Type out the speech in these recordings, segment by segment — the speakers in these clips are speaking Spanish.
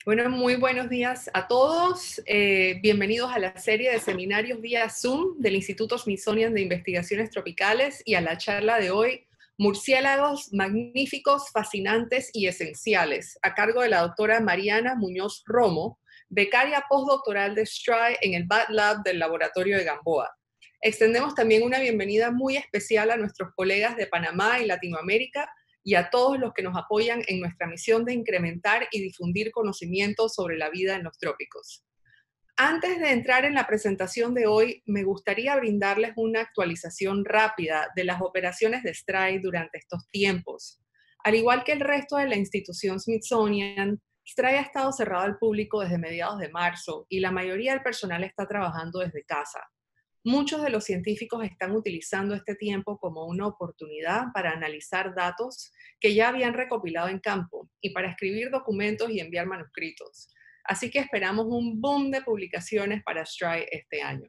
Bueno, muy buenos días a todos. Bienvenidos a la serie de seminarios vía Zoom del Instituto Smithsonian de Investigaciones Tropicales y a la charla de hoy, Murciélagos magníficos, fascinantes y esenciales, a cargo de la doctora Mariana Muñoz Romo, becaria postdoctoral de STRI en el Bat Lab del Laboratorio de Gamboa. Extendemos también una bienvenida muy especial a nuestros colegas de Panamá y Latinoamérica, y a todos los que nos apoyan en nuestra misión de incrementar y difundir conocimientos sobre la vida en los trópicos. Antes de entrar en la presentación de hoy, me gustaría brindarles una actualización rápida de las operaciones de STRI durante estos tiempos. Al igual que el resto de la institución Smithsonian, STRI ha estado cerrado al público desde mediados de marzo y la mayoría del personal está trabajando desde casa. Muchos de los científicos están utilizando este tiempo como una oportunidad para analizar datos que ya habían recopilado en campo y para escribir documentos y enviar manuscritos. Así que esperamos un boom de publicaciones para STRI este año.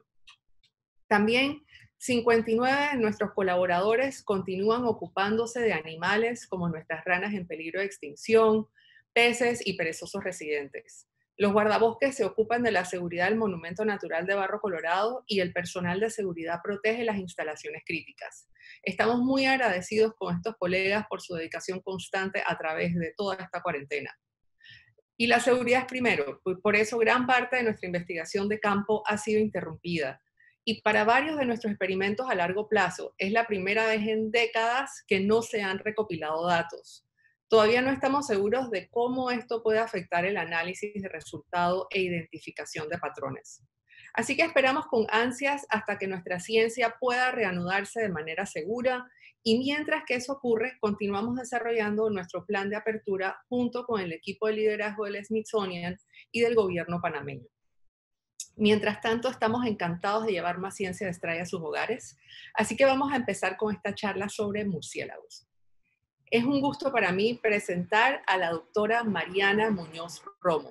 También 59 de nuestros colaboradores continúan ocupándose de animales como nuestras ranas en peligro de extinción, peces y perezosos residentes. Los guardabosques se ocupan de la seguridad del Monumento Natural de Barro Colorado y el personal de seguridad protege las instalaciones críticas. Estamos muy agradecidos con estos colegas por su dedicación constante a través de toda esta cuarentena. Y la seguridad es primero, por eso gran parte de nuestra investigación de campo ha sido interrumpida. Y para varios de nuestros experimentos a largo plazo, es la primera vez en décadas que no se han recopilado datos. Todavía no estamos seguros de cómo esto puede afectar el análisis de resultado e identificación de patrones. Así que esperamos con ansias hasta que nuestra ciencia pueda reanudarse de manera segura y mientras que eso ocurre, continuamos desarrollando nuestro plan de apertura junto con el equipo de liderazgo del Smithsonian y del gobierno panameño. Mientras tanto, estamos encantados de llevar más ciencia de STRI a sus hogares, así que vamos a empezar con esta charla sobre murciélagos. Es un gusto para mí presentar a la doctora Mariana Muñoz Romo.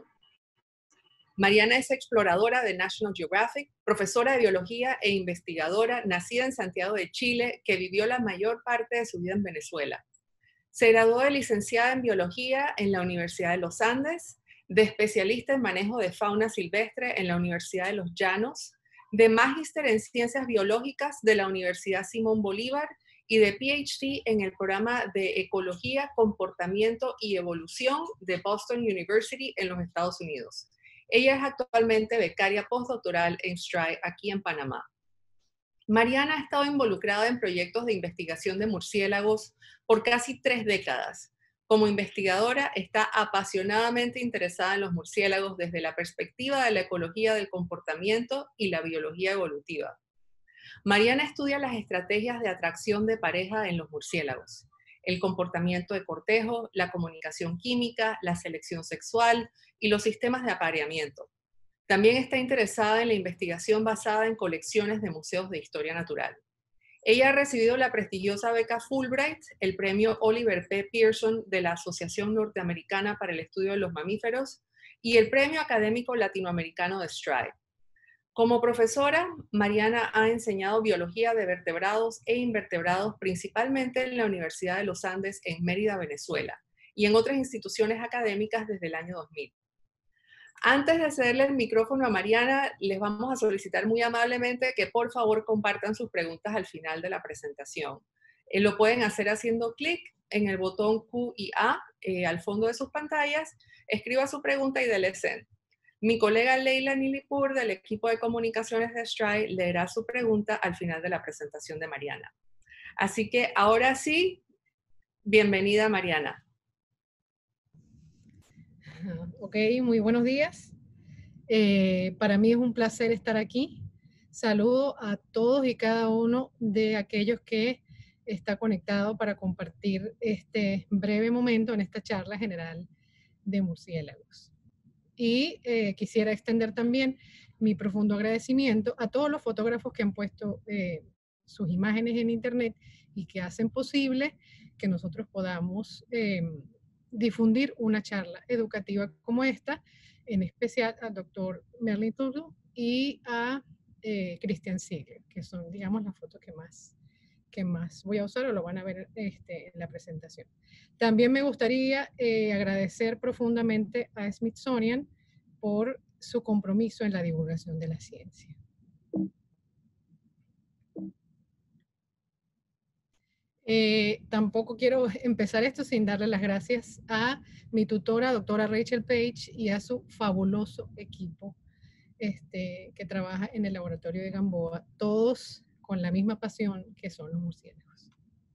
Mariana es exploradora de National Geographic, profesora de biología e investigadora, nacida en Santiago de Chile, que vivió la mayor parte de su vida en Venezuela. Se graduó de licenciada en biología en la Universidad de los Andes, de especialista en manejo de fauna silvestre en la Universidad de los Llanos, de magíster en ciencias biológicas de la Universidad Simón Bolívar y de PhD en el programa de Ecología, Comportamiento y Evolución de Boston University en los Estados Unidos. Ella es actualmente becaria postdoctoral en STRI aquí en Panamá. Mariana ha estado involucrada en proyectos de investigación de murciélagos por casi 3 décadas. Como investigadora, está apasionadamente interesada en los murciélagos desde la perspectiva de la ecología del comportamiento y la biología evolutiva. Mariana estudia las estrategias de atracción de pareja en los murciélagos, el comportamiento de cortejo, la comunicación química, la selección sexual y los sistemas de apareamiento. También está interesada en la investigación basada en colecciones de museos de historia natural. Ella ha recibido la prestigiosa beca Fulbright, el premio Oliver P. Pearson de la Asociación Norteamericana para el Estudio de los Mamíferos y el premio académico latinoamericano de STRI. Como profesora, Mariana ha enseñado biología de vertebrados e invertebrados principalmente en la Universidad de los Andes en Mérida, Venezuela, y en otras instituciones académicas desde el año 2000. Antes de cederle el micrófono a Mariana, les vamos a solicitar muy amablemente que por favor compartan sus preguntas al final de la presentación. Lo pueden hacer haciendo clic en el botón Q y A al fondo de sus pantallas, escriba su pregunta y dele send. Mi colega Leila Nilipur del equipo de comunicaciones de STRI leerá su pregunta al final de la presentación de Mariana. Así que ahora sí, bienvenida Mariana. Ok, muy buenos días. Para mí es un placer estar aquí. Saludo a todos y cada uno de aquellos que está conectado para compartir este breve momento en esta charla general de murciélagos. Y quisiera extender también mi profundo agradecimiento a todos los fotógrafos que han puesto sus imágenes en internet y que hacen posible que nosotros podamos difundir una charla educativa como esta, en especial al doctor Merlin Tudu y a Christian Ziegler, que son, digamos, las fotos que más voy a usar, o lo van a ver en la presentación. También me gustaría agradecer profundamente a Smithsonian por su compromiso en la divulgación de la ciencia. Tampoco quiero empezar esto sin darle las gracias a mi tutora, doctora Rachel Page, y a su fabuloso equipo que trabaja en el laboratorio de Gamboa, todos con la misma pasión que son los murciélagos.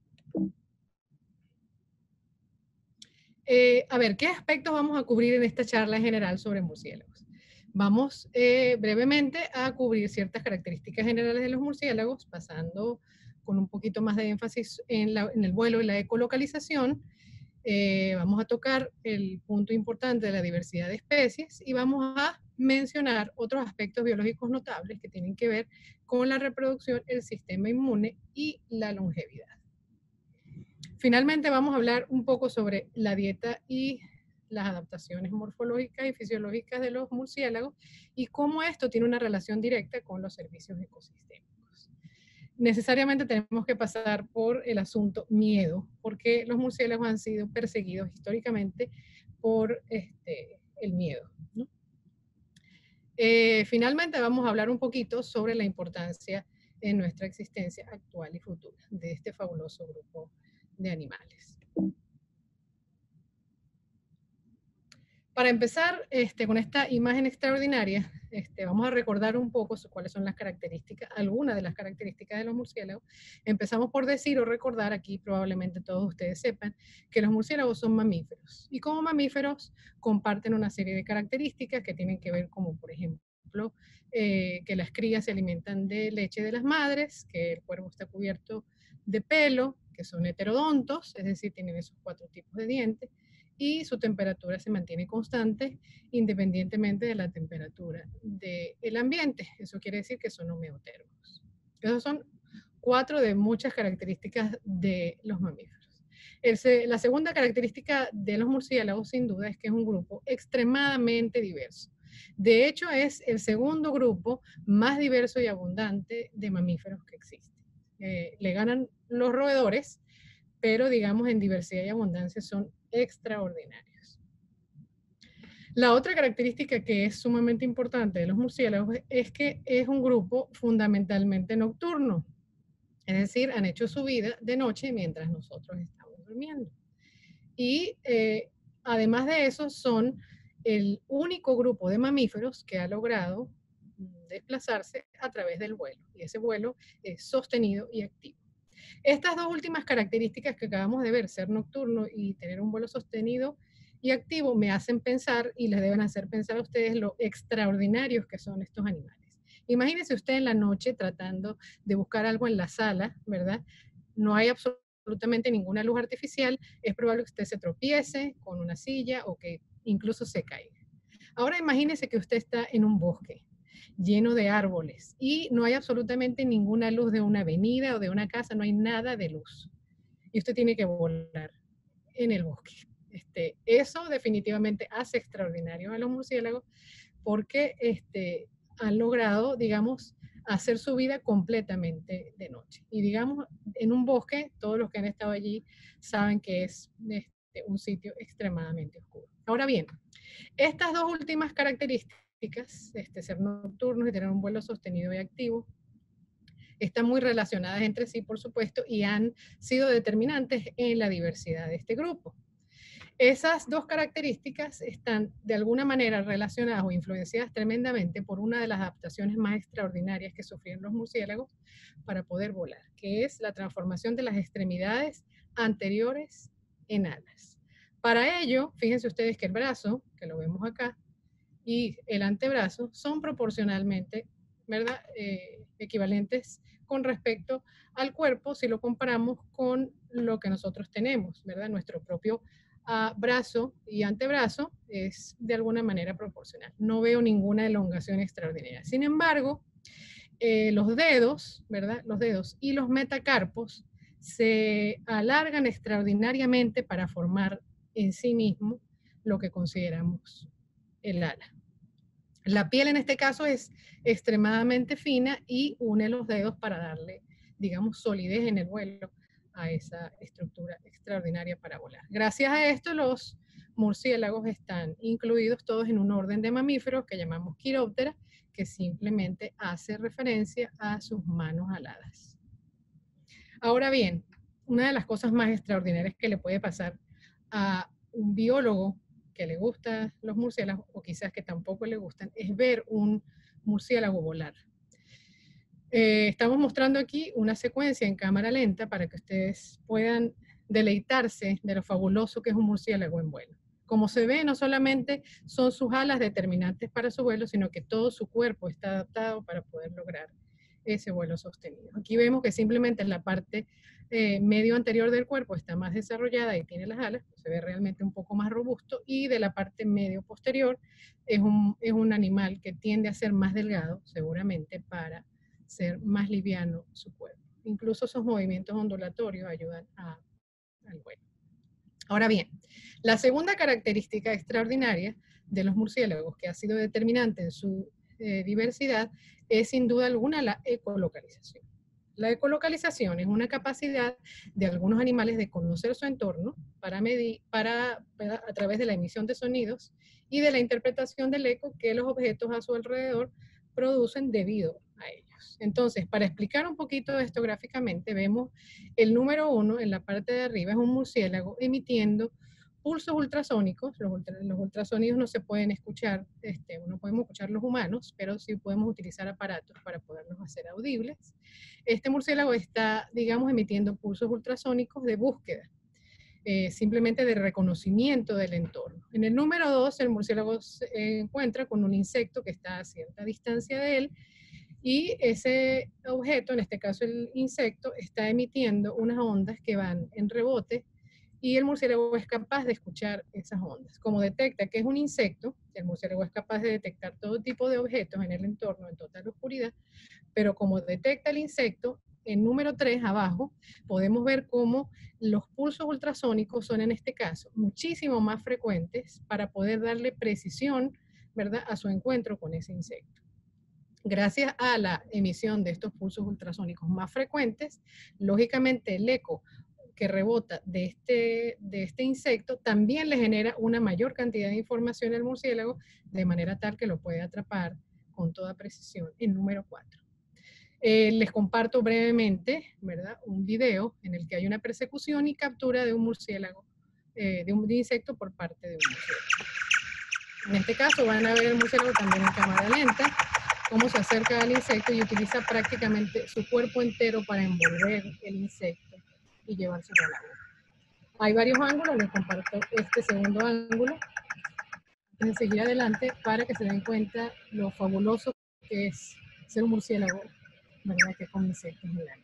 A ver, ¿qué aspectos vamos a cubrir en esta charla en general sobre murciélagos? Vamos brevemente a cubrir ciertas características generales de los murciélagos, pasando con un poquito más de énfasis en el vuelo y la ecolocalización. Vamos a tocar el punto importante de la diversidad de especies y vamos a mencionar otros aspectos biológicos notables que tienen que ver con la reproducción, el sistema inmune y la longevidad. Finalmente vamos a hablar un poco sobre la dieta y las adaptaciones morfológicas y fisiológicas de los murciélagos y cómo esto tiene una relación directa con los servicios ecosistémicos. Necesariamente tenemos que pasar por el asunto miedo, porque los murciélagos han sido perseguidos históricamente por el miedo, ¿no? Finalmente vamos a hablar un poquito sobre la importancia en nuestra existencia actual y futura de este fabuloso grupo de animales. Para empezar con esta imagen extraordinaria, vamos a recordar un poco cuáles son las características, algunas de las características de los murciélagos. Empezamos por decir o recordar, aquí probablemente todos ustedes sepan, que los murciélagos son mamíferos. Y como mamíferos comparten una serie de características que tienen que ver como, por ejemplo, que las crías se alimentan de leche de las madres, que el cuerpo está cubierto de pelo, que son heterodontos, es decir, tienen esos 4 tipos de dientes, y su temperatura se mantiene constante independientemente de la temperatura del ambiente. Eso quiere decir que son homeotérmicos. Esos son 4 de muchas características de los mamíferos. La segunda característica de los murciélagos, sin duda, es que es un grupo extremadamente diverso. De hecho, es el segundo grupo más diverso y abundante de mamíferos que existe. Le ganan los roedores, pero digamos en diversidad y abundancia son extraordinarios. La otra característica que es sumamente importante de los murciélagos es que es un grupo fundamentalmente nocturno. Es decir, han hecho su vida de noche mientras nosotros estamos durmiendo. Y además de eso, son el único grupo de mamíferos que ha logrado desplazarse a través del vuelo. Y ese vuelo es sostenido y activo. Estas 2 últimas características que acabamos de ver, ser nocturno y tener un vuelo sostenido y activo, me hacen pensar y les deben hacer pensar a ustedes lo extraordinarios que son estos animales. Imagínense usted en la noche tratando de buscar algo en la sala, ¿verdad? No hay absolutamente ninguna luz artificial, es probable que usted se tropiece con una silla o que incluso se caiga. Ahora imagínense que usted está en un bosque lleno de árboles y no hay absolutamente ninguna luz de una avenida o de una casa, no hay nada de luz. Y usted tiene que volar en el bosque. Eso definitivamente hace extraordinario a los murciélagos porque han logrado, digamos, hacer su vida completamente de noche. Y digamos, en un bosque, todos los que han estado allí saben que es un sitio extremadamente oscuro. Ahora bien, estas 2 últimas características, ser nocturnos y tener un vuelo sostenido y activo, están muy relacionadas entre sí, por supuesto, y han sido determinantes en la diversidad de este grupo. Esas 2 características están de alguna manera relacionadas o influenciadas tremendamente por una de las adaptaciones más extraordinarias que sufrieron los murciélagos para poder volar, que es la transformación de las extremidades anteriores en alas. Para ello, fíjense ustedes que el brazo, que lo vemos acá, y el antebrazo son proporcionalmente, ¿verdad? Equivalentes con respecto al cuerpo si lo comparamos con lo que nosotros tenemos, ¿verdad? Nuestro propio brazo y antebrazo es de alguna manera proporcional. No veo ninguna elongación extraordinaria. Sin embargo, los dedos, ¿verdad? Los dedos y los metacarpos se alargan extraordinariamente para formar en sí mismo lo que consideramos el ala. La piel en este caso es extremadamente fina y une los dedos para darle digamos, solidez en el vuelo a esa estructura extraordinaria para volar. Gracias a esto, los murciélagos están incluidos todos en un orden de mamíferos que llamamos Chiroptera, que simplemente hace referencia a sus manos aladas. Ahora bien, una de las cosas más extraordinarias que le puede pasar a un biólogo que le gustan los murciélagos, o quizás que tampoco le gustan, es ver un murciélago volar. Estamos mostrando aquí una secuencia en cámara lenta para que ustedes puedan deleitarse de lo fabuloso que es un murciélago en vuelo. Como se ve, no solamente son sus alas determinantes para su vuelo, sino que todo su cuerpo está adaptado para poder lograr ese vuelo sostenido. Aquí vemos que simplemente la parte medio anterior del cuerpo está más desarrollada y tiene las alas, se ve realmente un poco más robusto, y de la parte medio posterior es un animal que tiende a ser más delgado, seguramente para ser más liviano su cuerpo. Incluso esos movimientos ondulatorios ayudan al vuelo. Ahora bien, la segunda característica extraordinaria de los murciélagos que ha sido determinante en su diversidad es sin duda alguna la ecolocalización. La ecolocalización es una capacidad de algunos animales de conocer su entorno a través de la emisión de sonidos y de la interpretación del eco que los objetos a su alrededor producen debido a ellos. Entonces, para explicar un poquito esto gráficamente, vemos el número 1 en la parte de arriba, es un murciélago emitiendo pulsos ultrasónicos. Los ultrasonidos no se pueden escuchar, no podemos escuchar los humanos, pero sí podemos utilizar aparatos para poderlos hacer audibles. Este murciélago está, digamos, emitiendo pulsos ultrasónicos de búsqueda, simplemente de reconocimiento del entorno. En el número 2, el murciélago se encuentra con un insecto que está a cierta distancia de él, y ese objeto, en este caso el insecto, está emitiendo unas ondas que van en rebote, y el murciélago es capaz de escuchar esas ondas. Como detecta que es un insecto, el murciélago es capaz de detectar todo tipo de objetos en el entorno en total oscuridad, pero como detecta el insecto, en número 3 abajo, podemos ver cómo los pulsos ultrasónicos son en este caso muchísimo más frecuentes para poder darle precisión, ¿verdad?, a su encuentro con ese insecto. Gracias a la emisión de estos pulsos ultrasónicos más frecuentes, lógicamente el eco que rebota de este insecto también le genera una mayor cantidad de información al murciélago, de manera tal que lo puede atrapar con toda precisión. En número 4. Les comparto brevemente, ¿verdad?, un video en el que hay una persecución y captura de un murciélago, de un insecto por parte de un murciélago. En este caso van a ver el murciélago también en cámara lenta, cómo se acerca al insecto y utiliza prácticamente su cuerpo entero para envolver el insecto y llevárselo a la boca. Hay varios ángulos, les comparto este segundo ángulo antes de seguir adelante para que se den cuenta lo fabuloso que es ser un murciélago, ¿verdad?, que con insectos grandes.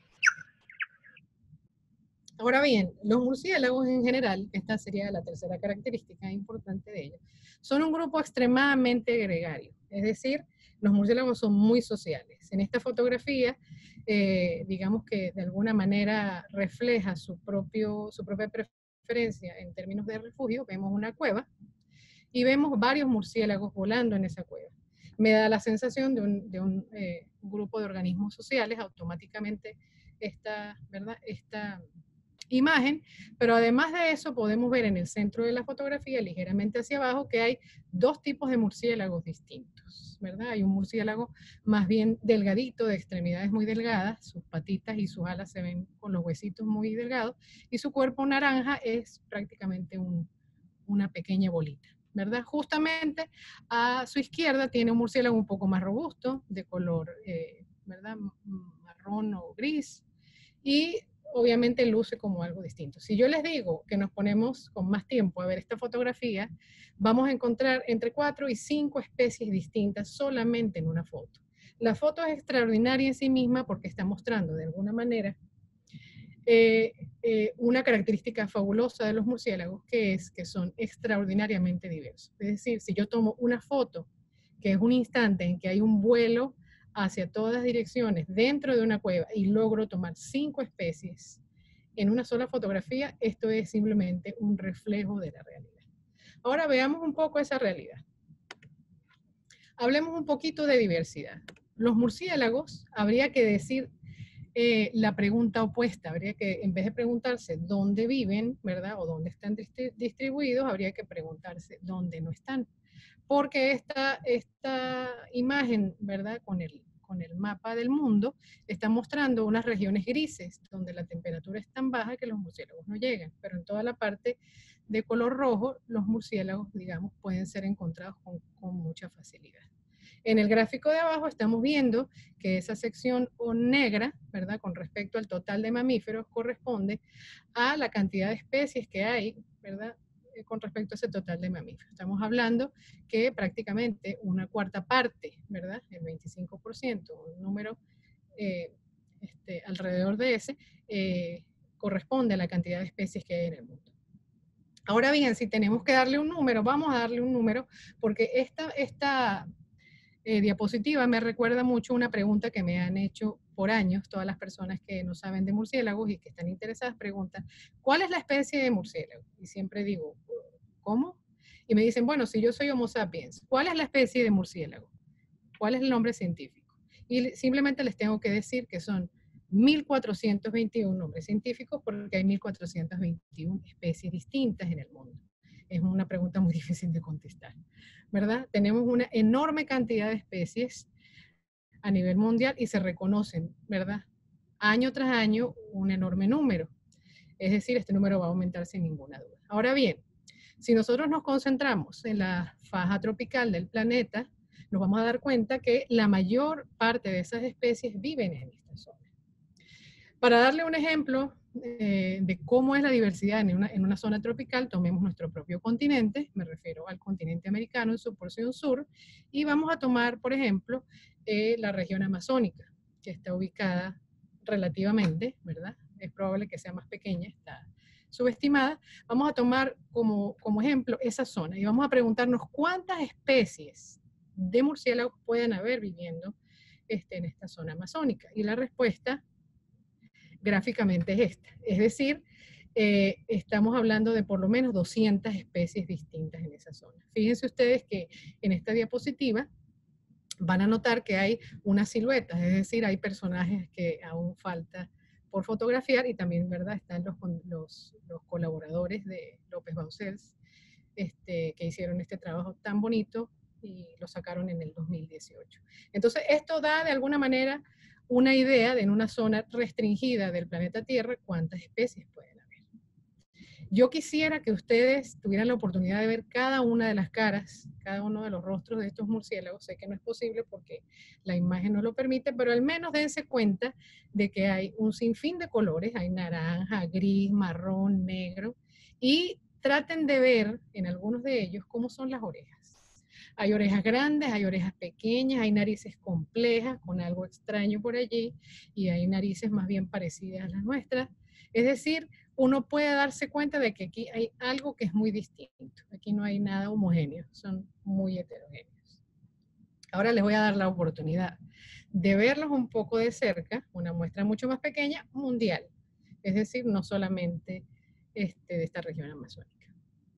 Ahora bien, los murciélagos en general, esta sería la tercera característica importante de ellos, son un grupo extremadamente gregario, es decir, los murciélagos son muy sociales. En esta fotografía, digamos que de alguna manera refleja su propia preferencia en términos de refugio. Vemos una cueva y vemos varios murciélagos volando en esa cueva. Me da la sensación de un grupo de organismos sociales, automáticamente esta imagen, pero además de eso podemos ver en el centro de la fotografía, ligeramente hacia abajo, que hay dos tipos de murciélagos distintos, ¿verdad? Hay un murciélago más bien delgadito, de extremidades muy delgadas, sus patitas y sus alas se ven con los huesitos muy delgados, y su cuerpo naranja es prácticamente una pequeña bolita, ¿verdad? Justamente a su izquierda tiene un murciélago un poco más robusto, de color, ¿verdad?, marrón o gris, y obviamente luce como algo distinto. Si yo les digo que nos ponemos con más tiempo a ver esta fotografía, vamos a encontrar entre 4 y 5 especies distintas solamente en una foto. La foto es extraordinaria en sí misma porque está mostrando de alguna manera una característica fabulosa de los murciélagos, que es que son extraordinariamente diversos. Es decir, si yo tomo una foto, que es un instante en que hay un vuelo hacia todas direcciones dentro de una cueva y logro tomar 5 especies en una sola fotografía, esto es simplemente un reflejo de la realidad. Ahora veamos un poco esa realidad. Hablemos un poquito de diversidad. Los murciélagos, habría que decir la pregunta opuesta. Habría que, en vez de preguntarse dónde viven, ¿verdad? O dónde están distribuidos, habría que preguntarse dónde no están. Porque esta imagen, ¿verdad? Con el mapa del mundo, está mostrando unas regiones grises, donde la temperatura es tan baja que los murciélagos no llegan. Pero en toda la parte de color rojo, los murciélagos, digamos, pueden ser encontrados con mucha facilidad. En el gráfico de abajo estamos viendo que esa sección negra, ¿verdad? Con respecto al total de mamíferos, corresponde a la cantidad de especies que hay, ¿verdad? Con respecto a ese total de mamíferos. Estamos hablando que prácticamente una cuarta parte, ¿verdad? El 25%, un número alrededor de ese, corresponde a la cantidad de especies que hay en el mundo. Ahora bien, si tenemos que darle un número, vamos a darle un número, porque esta diapositiva me recuerda mucho una pregunta que me han hecho por años todas las personas que no saben de murciélagos y que están interesadas, preguntan, ¿cuál es la especie de murciélago? Y siempre digo, ¿cómo? Y me dicen, bueno, si yo soy Homo sapiens, ¿cuál es la especie de murciélago? ¿Cuál es el nombre científico? Y simplemente les tengo que decir que son 1421 nombres científicos porque hay 1421 especies distintas en el mundo. Es una pregunta muy difícil de contestar, ¿verdad? Tenemos una enorme cantidad de especies a nivel mundial y se reconocen, ¿verdad? Año tras año un enorme número. Es decir, este número va a aumentar sin ninguna duda. Ahora bien, si nosotros nos concentramos en la faja tropical del planeta, nos vamos a dar cuenta que la mayor parte de esas especies viven en esta zona. Para darle un ejemplo de cómo es la diversidad en una zona tropical, tomemos nuestro propio continente, me refiero al continente americano en su porción sur, y vamos a tomar, por ejemplo, la región amazónica, que está ubicada relativamente, ¿verdad? Es probable que sea más pequeña, está subestimada. Vamos a tomar como ejemplo esa zona y vamos a preguntarnos cuántas especies de murciélagos pueden haber viviendo en esta zona amazónica. Y la respuesta gráficamente es esta. Es decir, estamos hablando de por lo menos 200 especies distintas en esa zona. Fíjense ustedes que en esta diapositiva van a notar que hay unas siluetas, es decir, hay personajes que aún falta por fotografiar y también, ¿verdad? Están los colaboradores de López Baucels que hicieron este trabajo tan bonito y lo sacaron en el 2018. Entonces, esto da de alguna manera una idea de en una zona restringida del planeta Tierra cuántas especies pueden haber. Yo quisiera que ustedes tuvieran la oportunidad de ver cada una de las caras, cada uno de los rostros de estos murciélagos. Sé que no es posible porque la imagen no lo permite, pero al menos dense cuenta de que hay un sinfín de colores, hay naranja, gris, marrón, negro, y traten de ver en algunos de ellos cómo son las orejas. Hay orejas grandes, hay orejas pequeñas, hay narices complejas con algo extraño por allí y hay narices más bien parecidas a las nuestras. Es decir, uno puede darse cuenta de que aquí hay algo que es muy distinto. Aquí no hay nada homogéneo, son muy heterogéneos. Ahora les voy a dar la oportunidad de verlos un poco de cerca, una muestra mucho más pequeña, mundial. Es decir, no solamente de esta región amazónica.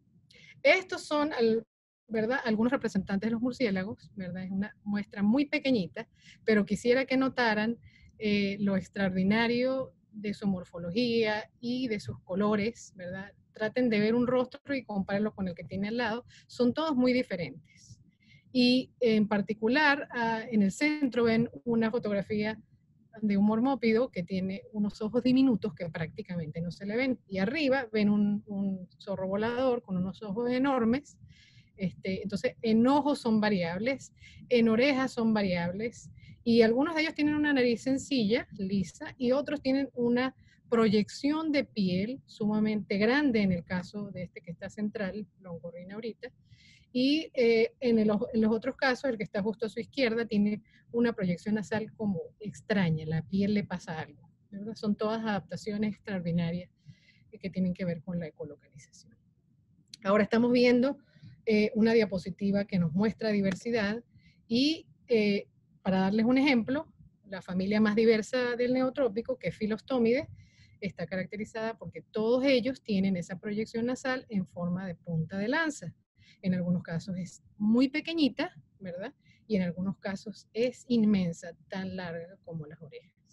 Estos son, ¿verdad?, algunos representantes de los murciélagos, ¿verdad? Es una muestra muy pequeñita, pero quisiera que notaran lo extraordinario de su morfología y de sus colores, ¿verdad? Traten de ver un rostro y compárenlo con el que tiene al lado. Son todos muy diferentes. Y en particular, en el centro ven una fotografía de un mormópido que tiene unos ojos diminutos que prácticamente no se le ven. Y arriba ven un zorro volador con unos ojos enormes. Entonces, en ojos son variables, en orejas son variables, y algunos de ellos tienen una nariz sencilla, lisa, y otros tienen una proyección de piel sumamente grande, en el caso de este que está central, Longorrina ahorita, y en los otros casos, el que está justo a su izquierda tiene una proyección nasal como extraña, la piel le pasa algo, ¿verdad? Son todas adaptaciones extraordinarias que tienen que ver con la ecolocalización. Ahora estamos viendo una diapositiva que nos muestra diversidad y para darles un ejemplo, la familia más diversa del neotrópico, que es Philostomide, está caracterizada porque todos ellos tienen esa proyección nasal en forma de punta de lanza. En algunos casos es muy pequeñita, ¿verdad? Y en algunos casos es inmensa, tan larga como las orejas.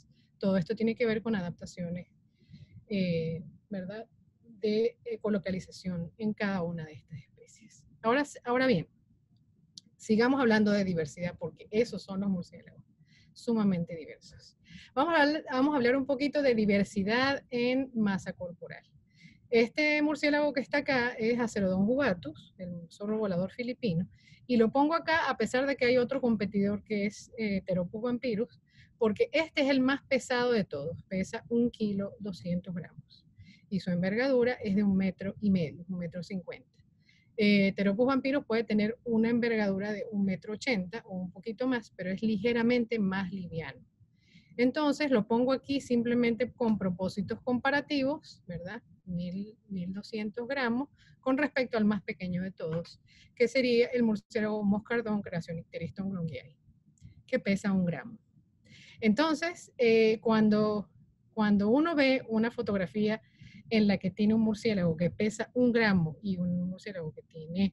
todo esto tiene que ver con adaptaciones, ¿verdad?, de ecolocalización en cada una de estas especies. Ahora bien, sigamos hablando de diversidad, porque esos son los murciélagos, sumamente diversos. Vamos a hablar un poquito de diversidad en masa corporal. Este murciélago que está acá es Acerodon jubatus, el zorro volador filipino, y lo pongo acá a pesar de que hay otro competidor que es Pteropus vampirus, porque este es el más pesado de todos, pesa 1 kilo 200 gramos, y su envergadura es de 1,5 metros, 1,50 metros. Pteropus vampirus puede tener una envergadura de 1,80 metros o un poquito más, pero es ligeramente más liviano. Entonces lo pongo aquí simplemente con propósitos comparativos, ¿verdad? 1,200 gramos con respecto al más pequeño de todos, que sería el murciélago moscardón Crassionycteriston glongiai, que pesa 1 gramo. Entonces, cuando uno ve una fotografía en la que tiene un murciélago que pesa 1 gramo y un murciélago que tiene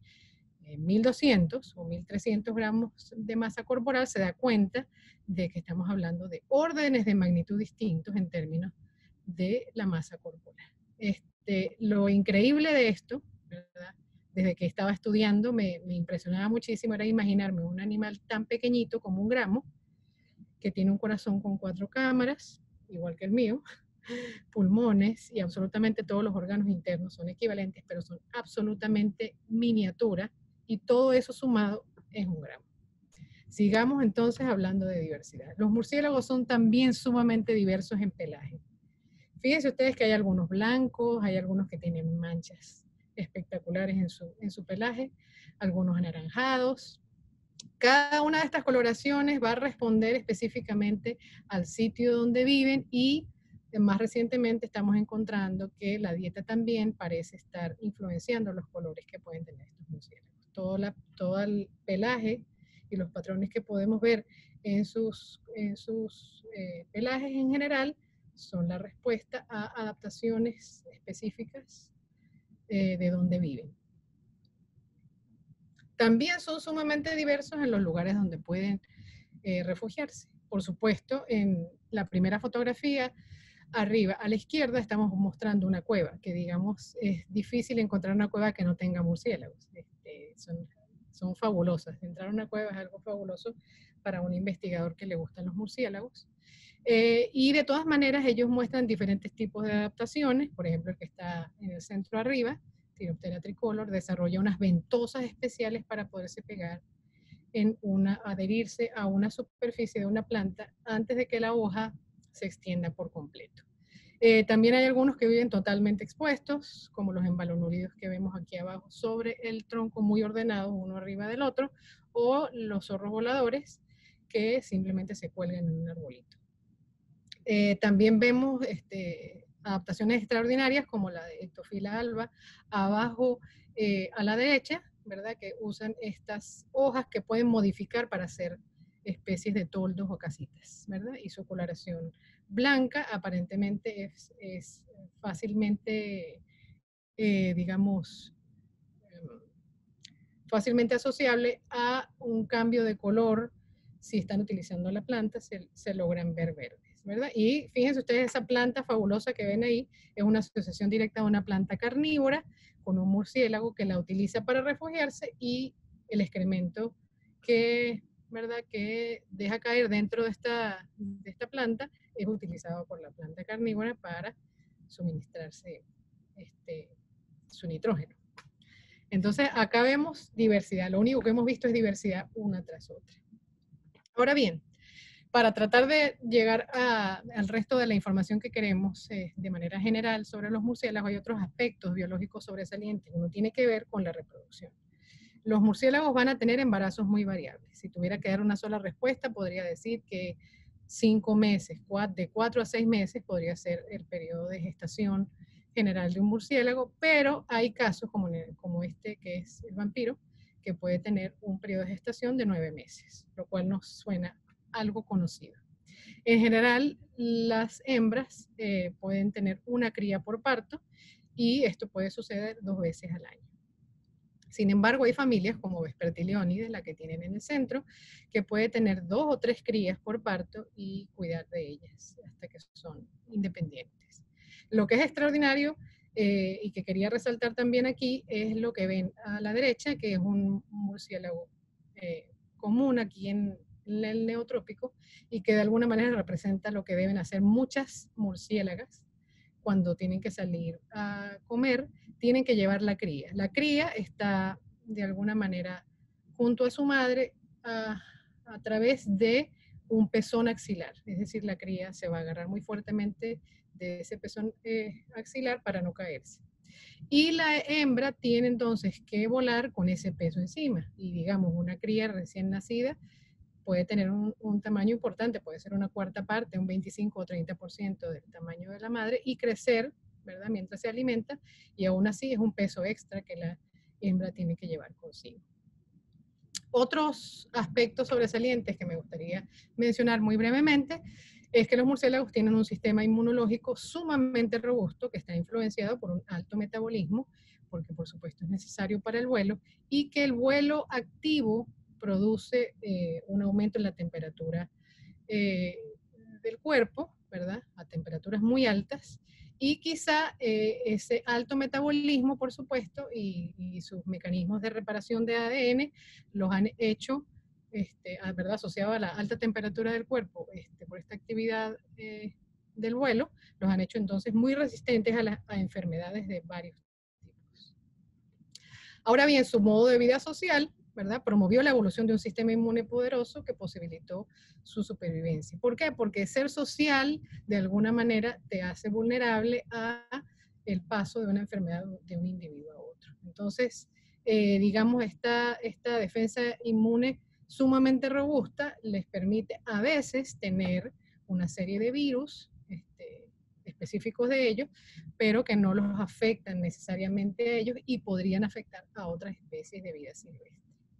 1,200 o 1,300 gramos de masa corporal, se da cuenta de que estamos hablando de órdenes de magnitud distintos en términos de la masa corporal. Lo increíble de esto, ¿verdad?, desde que estaba estudiando me impresionaba muchísimo, era imaginarme un animal tan pequeñito como 1 gramo, que tiene un corazón con 4 cámaras, igual que el mío, pulmones y absolutamente todos los órganos internos son equivalentes, pero son absolutamente miniaturas, y todo eso sumado es 1 gramo. Sigamos entonces hablando de diversidad. Los murciélagos son también sumamente diversos en pelaje. Fíjense ustedes que hay algunos blancos, hay algunos que tienen manchas espectaculares en su pelaje, algunos anaranjados. Cada una de estas coloraciones va a responder específicamente al sitio donde viven, y más recientemente estamos encontrando que la dieta también parece estar influenciando los colores que pueden tener estos murciélagos. Todo el pelaje y los patrones que podemos ver en sus pelajes en general son la respuesta a adaptaciones específicas de donde viven. También son sumamente diversos en los lugares donde pueden refugiarse. Por supuesto, en la primera fotografía, arriba a la izquierda, estamos mostrando una cueva, que digamos es difícil encontrar una cueva que no tenga murciélagos. Son fabulosas. Entrar a una cueva es algo fabuloso para un investigador que le gustan los murciélagos. Y de todas maneras, ellos muestran diferentes tipos de adaptaciones. Por ejemplo, el que está en el centro arriba, Thinoptera tricolor, desarrolla unas ventosas especiales para poderse pegar adherirse a una superficie de una planta antes de que la hoja se extienda por completo. También hay algunos que viven totalmente expuestos, como los embalonuridos que vemos aquí abajo sobre el tronco, muy ordenados uno arriba del otro, o los zorros voladores que simplemente se cuelgan en un arbolito. También vemos adaptaciones extraordinarias como la de Ectophila alba abajo a la derecha, ¿verdad?, que usan estas hojas que pueden modificar para hacer especies de toldos o casitas, ¿verdad? Y su coloración blanca aparentemente es fácilmente, digamos, fácilmente asociable a un cambio de color. Si están utilizando la planta, se logran ver verdes, ¿verdad? Y fíjense ustedes, esa planta fabulosa que ven ahí es una asociación directa de una planta carnívora con un murciélago que la utiliza para refugiarse, y el excremento ¿verdad?, que deja caer dentro de esta planta es utilizado por la planta carnívora para suministrarse su nitrógeno. Entonces, acá vemos diversidad. Lo único que hemos visto es diversidad una tras otra. Ahora bien, para tratar de llegar al resto de la información que queremos de manera general sobre los murciélagos, hay otros aspectos biológicos sobresalientes. Uno tiene que ver con la reproducción. Los murciélagos van a tener embarazos muy variables. Si tuviera que dar una sola respuesta, podría decir que 5 meses, de 4 a 6 meses podría ser el periodo de gestación general de un murciélago, pero hay casos como este que es el vampiro, que puede tener un periodo de gestación de 9 meses, lo cual nos suena algo conocido. En general, las hembras pueden tener una cría por parto, y esto puede suceder 2 veces al año. Sin embargo, hay familias como Vespertilionides, la que tienen en el centro, que puede tener 2 o 3 crías por parto y cuidar de ellas hasta que son independientes. Lo que es extraordinario y que quería resaltar también aquí es lo que ven a la derecha, que es un murciélago común aquí en el neotrópico y que de alguna manera representa lo que deben hacer muchas murciélagas cuando tienen que salir a comer, tienen que llevar la cría. La cría está de alguna manera junto a su madre a través de un pezón axilar, es decir, la cría se va a agarrar muy fuertemente de ese pezón axilar para no caerse. Y la hembra tiene entonces que volar con ese peso encima. Y digamos, una cría recién nacida puede tener un tamaño importante, puede ser una cuarta parte, un 25 o 30% del tamaño de la madre y crecer, ¿verdad? Mientras se alimenta, y aún así es un peso extra que la hembra tiene que llevar consigo. Otros aspectos sobresalientes que me gustaría mencionar muy brevemente es que los murciélagos tienen un sistema inmunológico sumamente robusto que está influenciado por un alto metabolismo, porque por supuesto es necesario para el vuelo, y que el vuelo activo produce un aumento en la temperatura del cuerpo, ¿verdad? A temperaturas muy altas, y quizá ese alto metabolismo, por supuesto, y sus mecanismos de reparación de ADN los han hecho, ¿verdad? Asociado a la alta temperatura del cuerpo por esta actividad del vuelo, los han hecho entonces muy resistentes a enfermedades de varios tipos. Ahora bien, su modo de vida social, ¿verdad? Promovió la evolución de un sistema inmune poderoso que posibilitó su supervivencia. ¿Por qué? Porque ser social, de alguna manera, te hace vulnerable a el paso de una enfermedad de un individuo a otro. Entonces, digamos, esta defensa inmune sumamente robusta les permite a veces tener una serie de virus específicos de ellos, pero que no los afectan necesariamente a ellos y podrían afectar a otras especies de vida silvestre.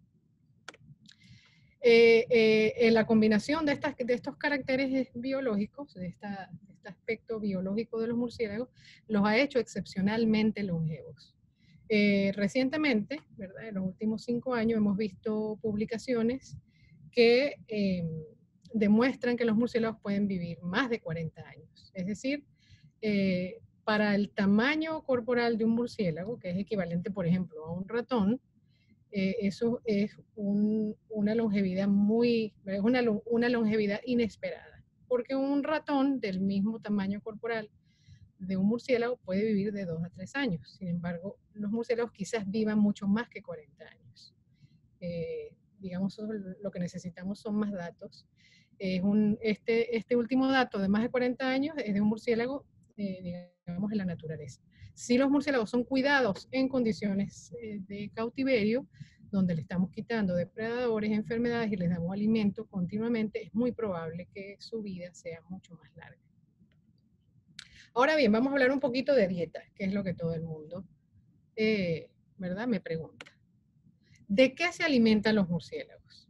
La combinación de estos caracteres biológicos, de este aspecto biológico de los murciélagos, los ha hecho excepcionalmente longevos. Recientemente, ¿verdad? En los últimos 5 años hemos visto publicaciones que demuestran que los murciélagos pueden vivir más de 40 años. Es decir, para el tamaño corporal de un murciélago, que es equivalente, por ejemplo, a un ratón, eso es una longevidad una longevidad inesperada, porque un ratón del mismo tamaño corporal de un murciélago puede vivir de 2 a 3 años. Sin embargo, los murciélagos quizás vivan mucho más que 40 años. Digamos, lo que necesitamos son más datos. Este último dato de más de 40 años es de un murciélago, digamos, en la naturaleza. Si los murciélagos son cuidados en condiciones de cautiverio, donde le estamos quitando depredadores, enfermedades y les damos alimento continuamente, es muy probable que su vida sea mucho más larga. Ahora bien, vamos a hablar un poquito de dieta, que es lo que todo el mundo, ¿verdad?, me pregunta. ¿De qué se alimentan los murciélagos?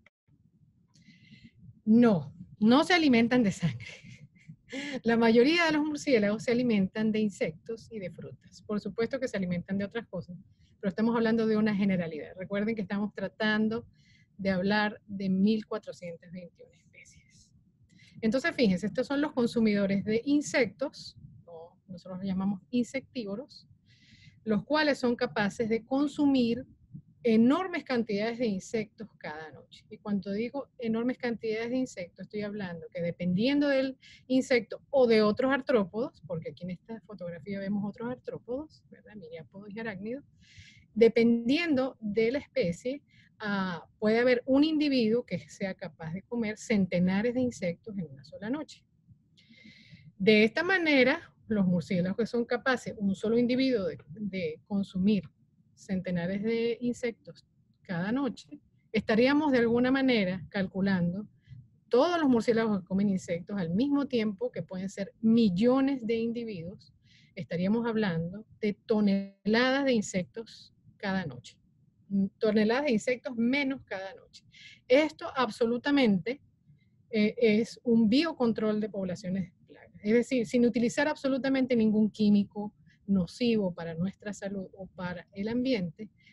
No se alimentan de sangre. La mayoría de los murciélagos se alimentan de insectos y de frutas. Por supuesto que se alimentan de otras cosas, pero estamos hablando de una generalidad. Recuerden que estamos tratando de hablar de 1.421 especies. Entonces, fíjense, estos son los consumidores de insectos, nosotros los llamamos insectívoros, los cuales son capaces de consumir enormes cantidades de insectos cada noche. Y cuando digo enormes cantidades de insectos, estoy hablando que dependiendo del insecto o de otros artrópodos, porque aquí en esta fotografía vemos otros artrópodos, ¿verdad? Miriápodos y arácnidos, dependiendo de la especie, puede haber un individuo que sea capaz de comer centenares de insectos en una sola noche. De esta manera, los murciélagos que son capaces, un solo individuo, de consumir centenares de insectos cada noche, estaríamos de alguna manera calculando todos los murciélagos que comen insectos al mismo tiempo, que pueden ser millones de individuos, estaríamos hablando de toneladas de insectos cada noche. Toneladas de insectos menos cada noche. Esto absolutamente es un biocontrol de poblaciones de plagas. Es decir, sin utilizar absolutamente ningún químico nocivo para nuestra salud o para el ambiente,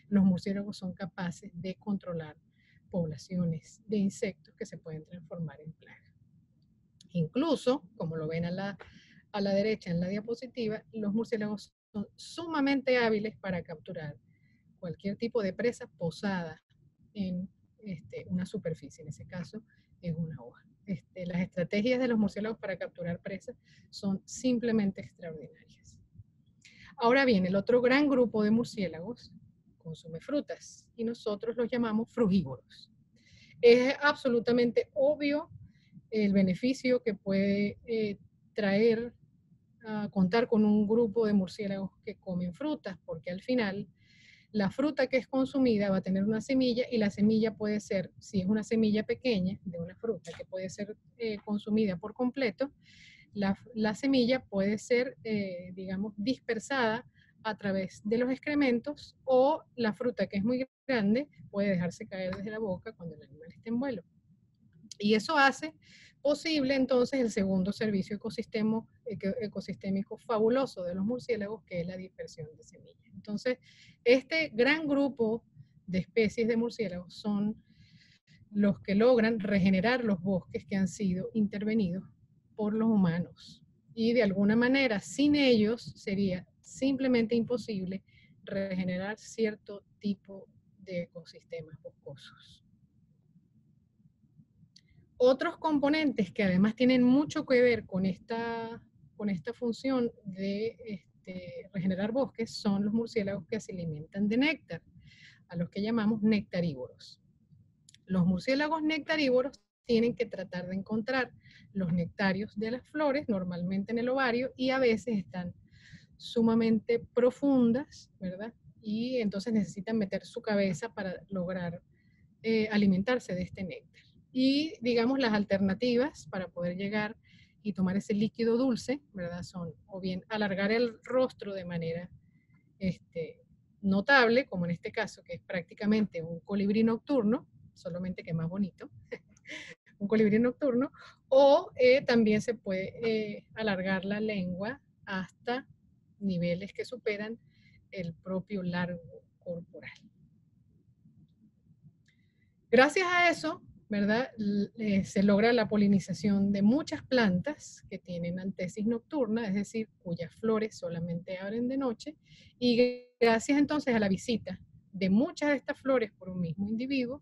los murciélagos son capaces de controlar poblaciones de insectos que se pueden transformar en plaga. Incluso, como lo ven a la derecha en la diapositiva, los murciélagos son sumamente hábiles para capturar cualquier tipo de presa posada en una superficie, en ese caso es una hoja. Las estrategias de los murciélagos para capturar presas son simplemente extraordinarias. Ahora bien, el otro gran grupo de murciélagos consume frutas y nosotros los llamamos frugívoros. Es absolutamente obvio el beneficio que puede traer a contar con un grupo de murciélagos que comen frutas, porque al final la fruta que es consumida va a tener una semilla y la semilla puede ser, si es una semilla pequeña de una fruta que puede ser consumida por completo, la semilla puede ser, digamos, dispersada a través de los excrementos, o la fruta que es muy grande puede dejarse caer desde la boca cuando el animal está en vuelo. Y eso hace posible entonces el segundo servicio ecosistémico fabuloso de los murciélagos, que es la dispersión de semillas. Entonces, este gran grupo de especies de murciélagos son los que logran regenerar los bosques que han sido intervenidos por los humanos. Y de alguna manera, sin ellos, sería simplemente imposible regenerar cierto tipo de ecosistemas boscosos. Otros componentes que además tienen mucho que ver con esta función de regenerar bosques son los murciélagos que se alimentan de néctar, a los que llamamos nectarívoros. Los murciélagos nectarívoros tienen que tratar de encontrar los nectarios de las flores, normalmente en el ovario, y a veces están sumamente profundas, ¿verdad? Y entonces necesitan meter su cabeza para lograr alimentarse de este néctar. Y digamos las alternativas para poder llegar y tomar ese líquido dulce, ¿verdad? Son o bien alargar el rostro de manera notable, como en este caso, que es prácticamente un colibrí nocturno, solamente que más bonito, un colibrí nocturno, o también se puede alargar la lengua hasta niveles que superan el propio largo corporal. Gracias a eso, ¿verdad? Se logra la polinización de muchas plantas que tienen antesis nocturna, es decir, cuyas flores solamente abren de noche, y gracias entonces a la visita de muchas de estas flores por un mismo individuo,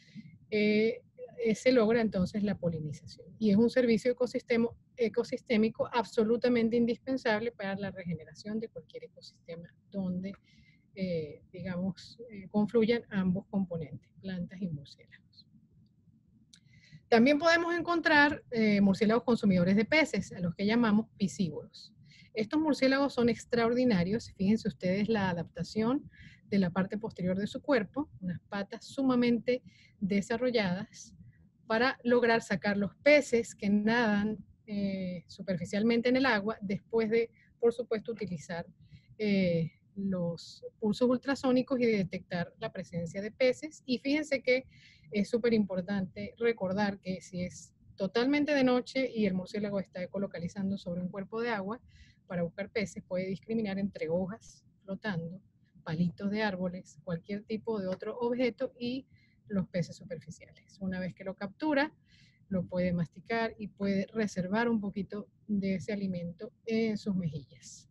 se logra entonces la polinización. Y es un servicio ecosistémico absolutamente indispensable para la regeneración de cualquier ecosistema donde confluyan ambos componentes, plantas y murciélagos. También podemos encontrar murciélagos consumidores de peces, a los que llamamos piscívoros. Estos murciélagos son extraordinarios. Fíjense ustedes la adaptación de la parte posterior de su cuerpo, unas patas sumamente desarrolladas para lograr sacar los peces que nadan superficialmente en el agua, después de, por supuesto, utilizar los pulsos ultrasónicos y de detectar la presencia de peces. Y fíjense que es súper importante recordar que si es totalmente de noche y el murciélago está ecolocalizando sobre un cuerpo de agua para buscar peces, puede discriminar entre hojas flotando, palitos de árboles, cualquier tipo de otro objeto y los peces superficiales. Una vez que lo captura, lo puede masticar y puede reservar un poquito de ese alimento en sus mejillas.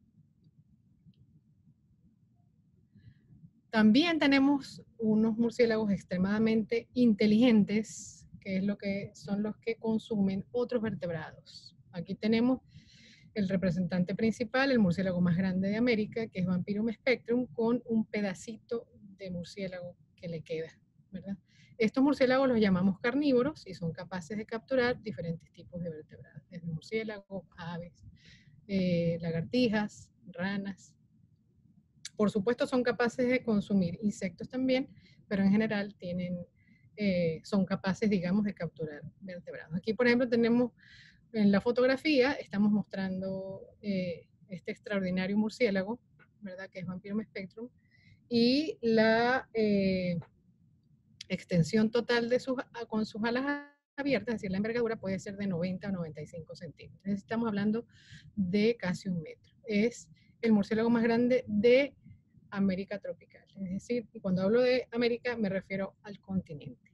También tenemos unos murciélagos extremadamente inteligentes, que es son los que consumen otros vertebrados. Aquí tenemos el representante principal, el murciélago más grande de América, que es Vampyrum spectrum, con un pedacito de murciélago que le queda, ¿verdad? Estos murciélagos los llamamos carnívoros y son capaces de capturar diferentes tipos de vertebrados, desde murciélagos, aves, lagartijas, ranas. Por supuesto son capaces de consumir insectos también, pero en general son capaces, digamos, de capturar vertebrados. Aquí, por ejemplo, tenemos en la fotografía, estamos mostrando este extraordinario murciélago, ¿verdad? Que es Vampyrum spectrum, y la extensión total con sus alas abiertas, es decir, la envergadura puede ser de 90 a 95 centímetros. Entonces, estamos hablando de casi 1 metro. Es el murciélago más grande de América tropical. Es decir, y cuando hablo de América me refiero al continente.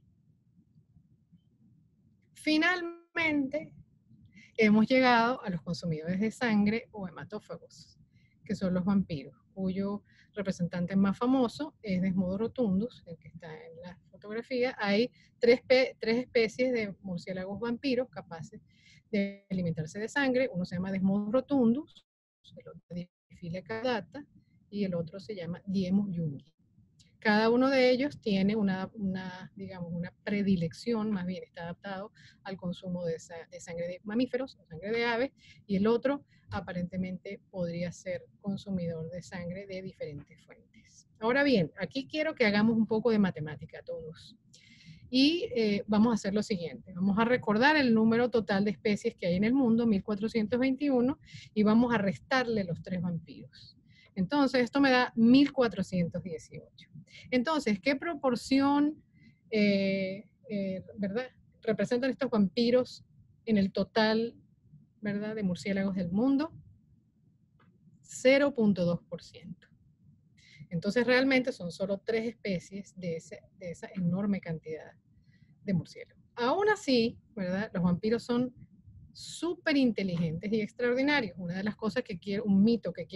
Finalmente, hemos llegado a los consumidores de sangre o hematófagos, que son los vampiros, cuyo representante más famoso es Desmodus rotundus, el que está en la fotografía. Hay tres especies de murciélagos vampiros capaces de alimentarse de sangre. Uno se llama Desmodus rotundus, el otro Diphila caudata y el otro se llama Diemus jungi. Cada uno de ellos tiene digamos, una predilección, más bien está adaptado al consumo de sangre de mamíferos o sangre de aves, y el otro aparentemente podría ser consumidor de sangre de diferentes fuentes. Ahora bien, aquí quiero que hagamos un poco de matemática todos. Y vamos a hacer lo siguiente, vamos a recordar el número total de especies que hay en el mundo, 1421, y vamos a restarle los 3 vampiros. Entonces, esto me da 1418. Entonces, ¿qué proporción, verdad, representan estos vampiros en el total, verdad, de murciélagos del mundo? 0.2%. Entonces, realmente son solo 3 especies de esa enorme cantidad de murciélagos. Aún así, ¿verdad? Los vampiros son súper inteligentes y extraordinarios. Una de las cosas que quiero, un mito que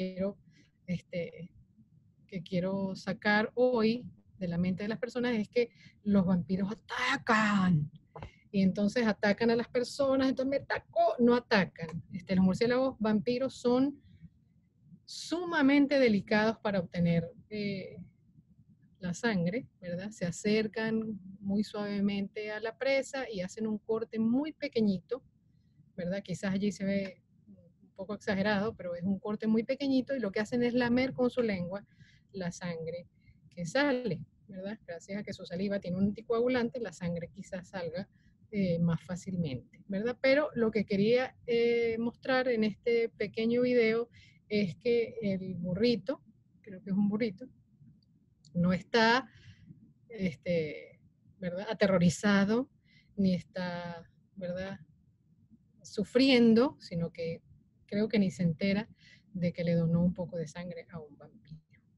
quiero sacar hoy de la mente de las personas es que los vampiros atacan. Y entonces atacan a las personas, entonces me atacó, no atacan. Los murciélagos vampiros son sumamente delicados para obtener la sangre, ¿verdad? Se acercan muy suavemente a la presa y hacen un corte muy pequeñito, ¿verdad? Quizás allí se ve un poco exagerado, pero es un corte muy pequeñito y lo que hacen es lamer con su lengua la sangre que sale, ¿verdad? Gracias a que su saliva tiene un anticoagulante, la sangre quizás salga más fácilmente, ¿verdad? Pero lo que quería mostrar en este pequeño video es que el burrito, creo que es un burrito, no está, ¿verdad?, aterrorizado, ni está, ¿verdad?, sufriendo, sino que creo que ni se entera de que le donó un poco de sangre a un vampiro.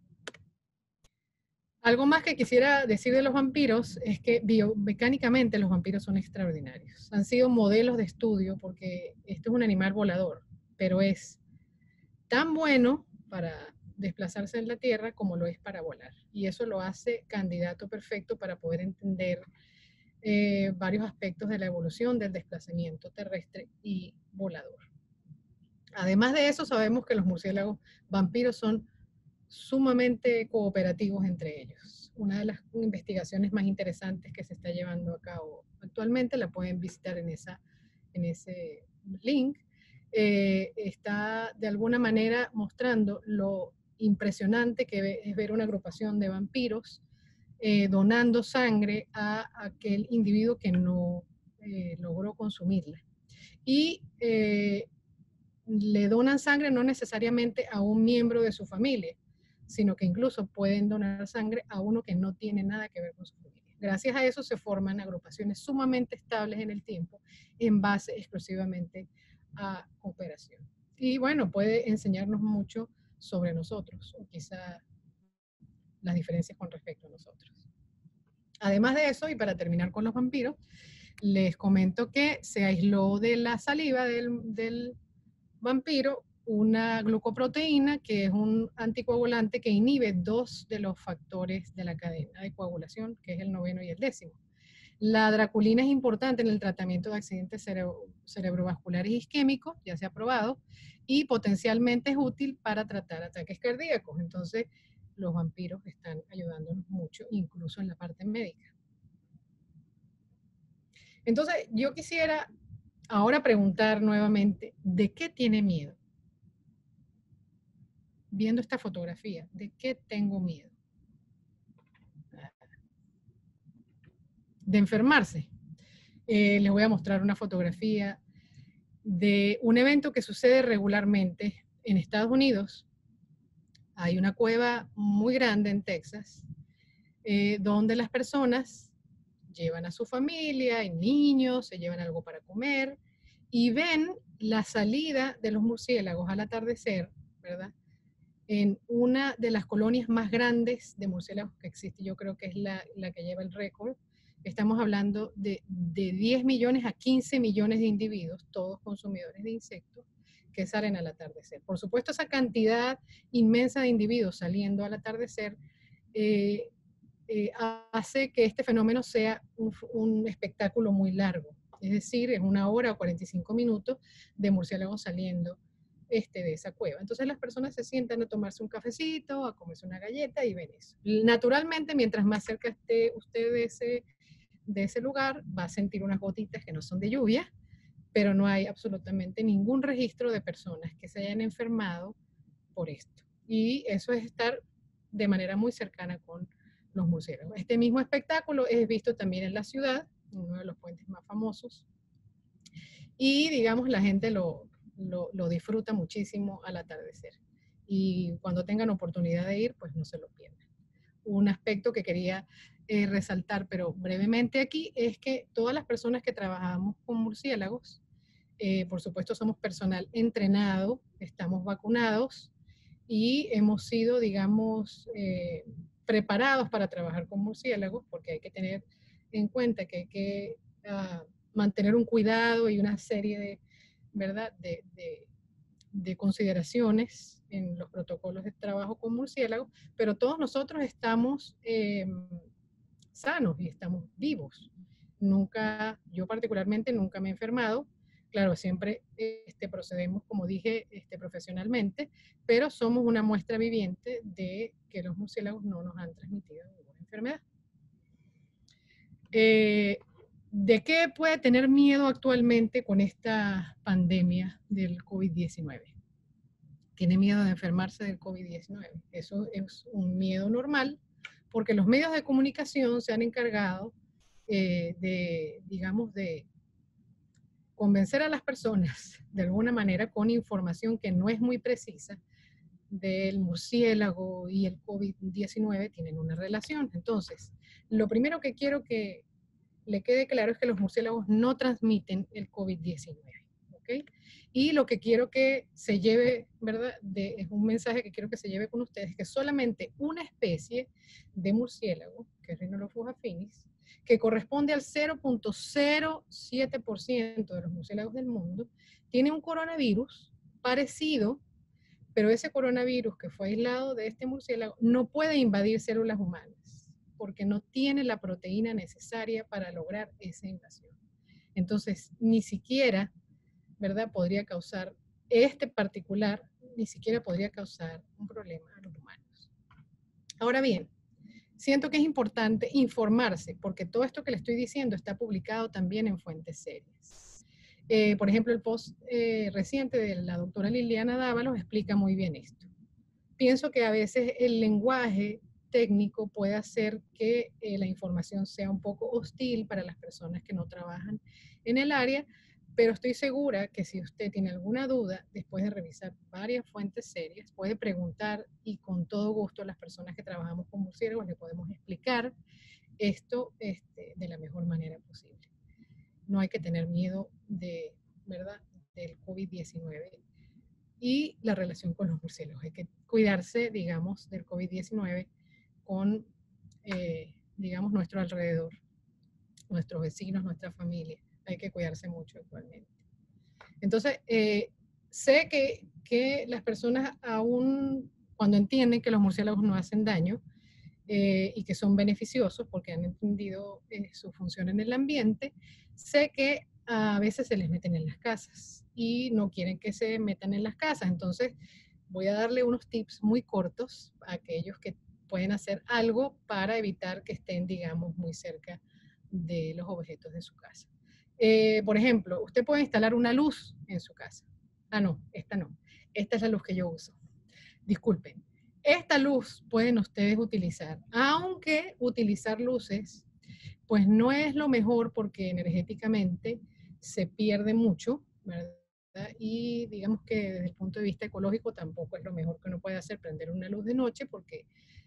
Algo más que quisiera decir de los vampiros es que biomecánicamente los vampiros son extraordinarios. Han sido modelos de estudio porque esto es un animal volador, pero es tan bueno para desplazarse en la Tierra como lo es para volar. Y eso lo hace candidato perfecto para poder entender varios aspectos de la evolución del desplazamiento terrestre y volador. Además de eso, sabemos que los murciélagos vampiros son sumamente cooperativos entre ellos. Una de las investigaciones más interesantes que se está llevando a cabo actualmente, la pueden visitar en ese link, está de alguna manera mostrando lo impresionante que es ver una agrupación de vampiros donando sangre a aquel individuo que no logró consumirla. Y le donan sangre no necesariamente a un miembro de su familia, sino que incluso pueden donar sangre a uno que no tiene nada que ver con su familia. Gracias a eso se forman agrupaciones sumamente estables en el tiempo en base exclusivamente a cooperación. Y bueno, puede enseñarnos mucho sobre nosotros, o quizá las diferencias con respecto a nosotros. Además de eso, y para terminar con los vampiros, les comento que se aisló de la saliva del vampiro una glucoproteína que es un anticoagulante que inhibe 2 de los factores de la cadena de coagulación, que es el 9º y el 10º. La draculina es importante en el tratamiento de accidentes cerebrovasculares isquémicos, ya se ha probado, y potencialmente es útil para tratar ataques cardíacos. Entonces, los vampiros están ayudándonos mucho, incluso en la parte médica. Entonces, yo quisiera ahora preguntar nuevamente, ¿de qué tiene miedo? Viendo esta fotografía, ¿de qué tengo miedo? De enfermarse. Les voy a mostrar una fotografía de un evento que sucede regularmente en Estados Unidos. Hay una cueva muy grande en Texas, donde las personas llevan a su familia, y niños, se llevan algo para comer, y ven la salida de los murciélagos al atardecer, ¿verdad?, en una de las colonias más grandes de murciélagos que existe. Yo creo que es la que lleva el récord. Estamos hablando de 10 millones a 15 millones de individuos, todos consumidores de insectos, que salen al atardecer. Por supuesto, esa cantidad inmensa de individuos saliendo al atardecer hace que este fenómeno sea un espectáculo muy largo. Es decir, es 1 hora o 45 minutos de murciélagos saliendo de esa cueva. Entonces las personas se sientan a tomarse un cafecito, a comerse una galleta y ven eso. Naturalmente, mientras más cerca esté usted de ese lugar, va a sentir unas gotitas que no son de lluvia, pero no hay absolutamente ningún registro de personas que se hayan enfermado por esto. Y eso es estar de manera muy cercana con los murciélagos. Este mismo espectáculo es visto también en la ciudad, uno de los puentes más famosos, y digamos la gente lo disfruta muchísimo al atardecer. Y cuando tengan oportunidad de ir, pues no se lo pierdan. Un aspecto que quería resaltar, pero brevemente aquí, es que todas las personas que trabajamos con murciélagos, por supuesto somos personal entrenado, estamos vacunados y hemos sido, digamos, preparados para trabajar con murciélagos, porque hay que tener en cuenta que hay que mantener un cuidado y una serie de, ¿verdad?, de consideraciones en los protocolos de trabajo con murciélagos, pero todos nosotros estamos sanos y estamos vivos. Nunca, yo particularmente nunca me he enfermado. Claro, siempre procedemos, como dije, profesionalmente, pero somos una muestra viviente de que los murciélagos no nos han transmitido ninguna enfermedad. ¿De qué puede tener miedo actualmente con esta pandemia del COVID-19? Tiene miedo de enfermarse del COVID-19. Eso es un miedo normal, porque los medios de comunicación se han encargado digamos, de convencer a las personas de alguna manera con información que no es muy precisa del murciélago y el COVID-19 tienen una relación. Entonces, lo primero que quiero que le quede claro es que los murciélagos no transmiten el COVID-19. ¿Okay? Y lo que quiero que se lleve, ¿verdad? Es un mensaje que quiero que se lleve con ustedes, que solamente una especie de murciélago, que es Rhinolophus affinis, que corresponde al 0.07% de los murciélagos del mundo, tiene un coronavirus parecido, pero ese coronavirus que fue aislado de este murciélago no puede invadir células humanas, porque no tiene la proteína necesaria para lograr esa invasión. Entonces, ni siquiera, ¿verdad?, podría causar, ni siquiera podría causar un problema a los humanos. Ahora bien, siento que es importante informarse, porque todo esto que le estoy diciendo está publicado también en fuentes serias. Por ejemplo, el post reciente de la doctora Liliana Dávalos explica muy bien esto. Pienso que a veces el lenguaje técnico puede hacer que la información sea un poco hostil para las personas que no trabajan en el área, pero estoy segura que si usted tiene alguna duda, después de revisar varias fuentes serias, puede preguntar y con todo gusto a las personas que trabajamos con murciélagos le podemos explicar esto de la mejor manera posible. No hay que tener miedo ¿verdad?, del COVID-19 y la relación con los murciélagos. Hay que cuidarse, digamos, del COVID-19 con, digamos, nuestro alrededor, nuestros vecinos, nuestra familia. Hay que cuidarse mucho actualmente. Entonces, sé que las personas aún, cuando entienden que los murciélagos no hacen daño y que son beneficiosos porque han entendido su función en el ambiente, sé que a veces se les meten en las casas y no quieren que se metan en las casas. Entonces, voy a darle unos tips muy cortos a aquellos que pueden hacer algo para evitar que estén, digamos, muy cerca de los objetos de su casa. Por ejemplo, usted puede instalar una luz en su casa. Ah, no, esta no. Esta es la luz que yo uso. Disculpen. Esta luz pueden ustedes utilizar, aunque utilizar luces, pues no es lo mejor porque energéticamente se pierde mucho, ¿verdad? Y digamos que desde el punto de vista ecológico tampoco es lo mejor que uno puede hacer prender una luz de noche porque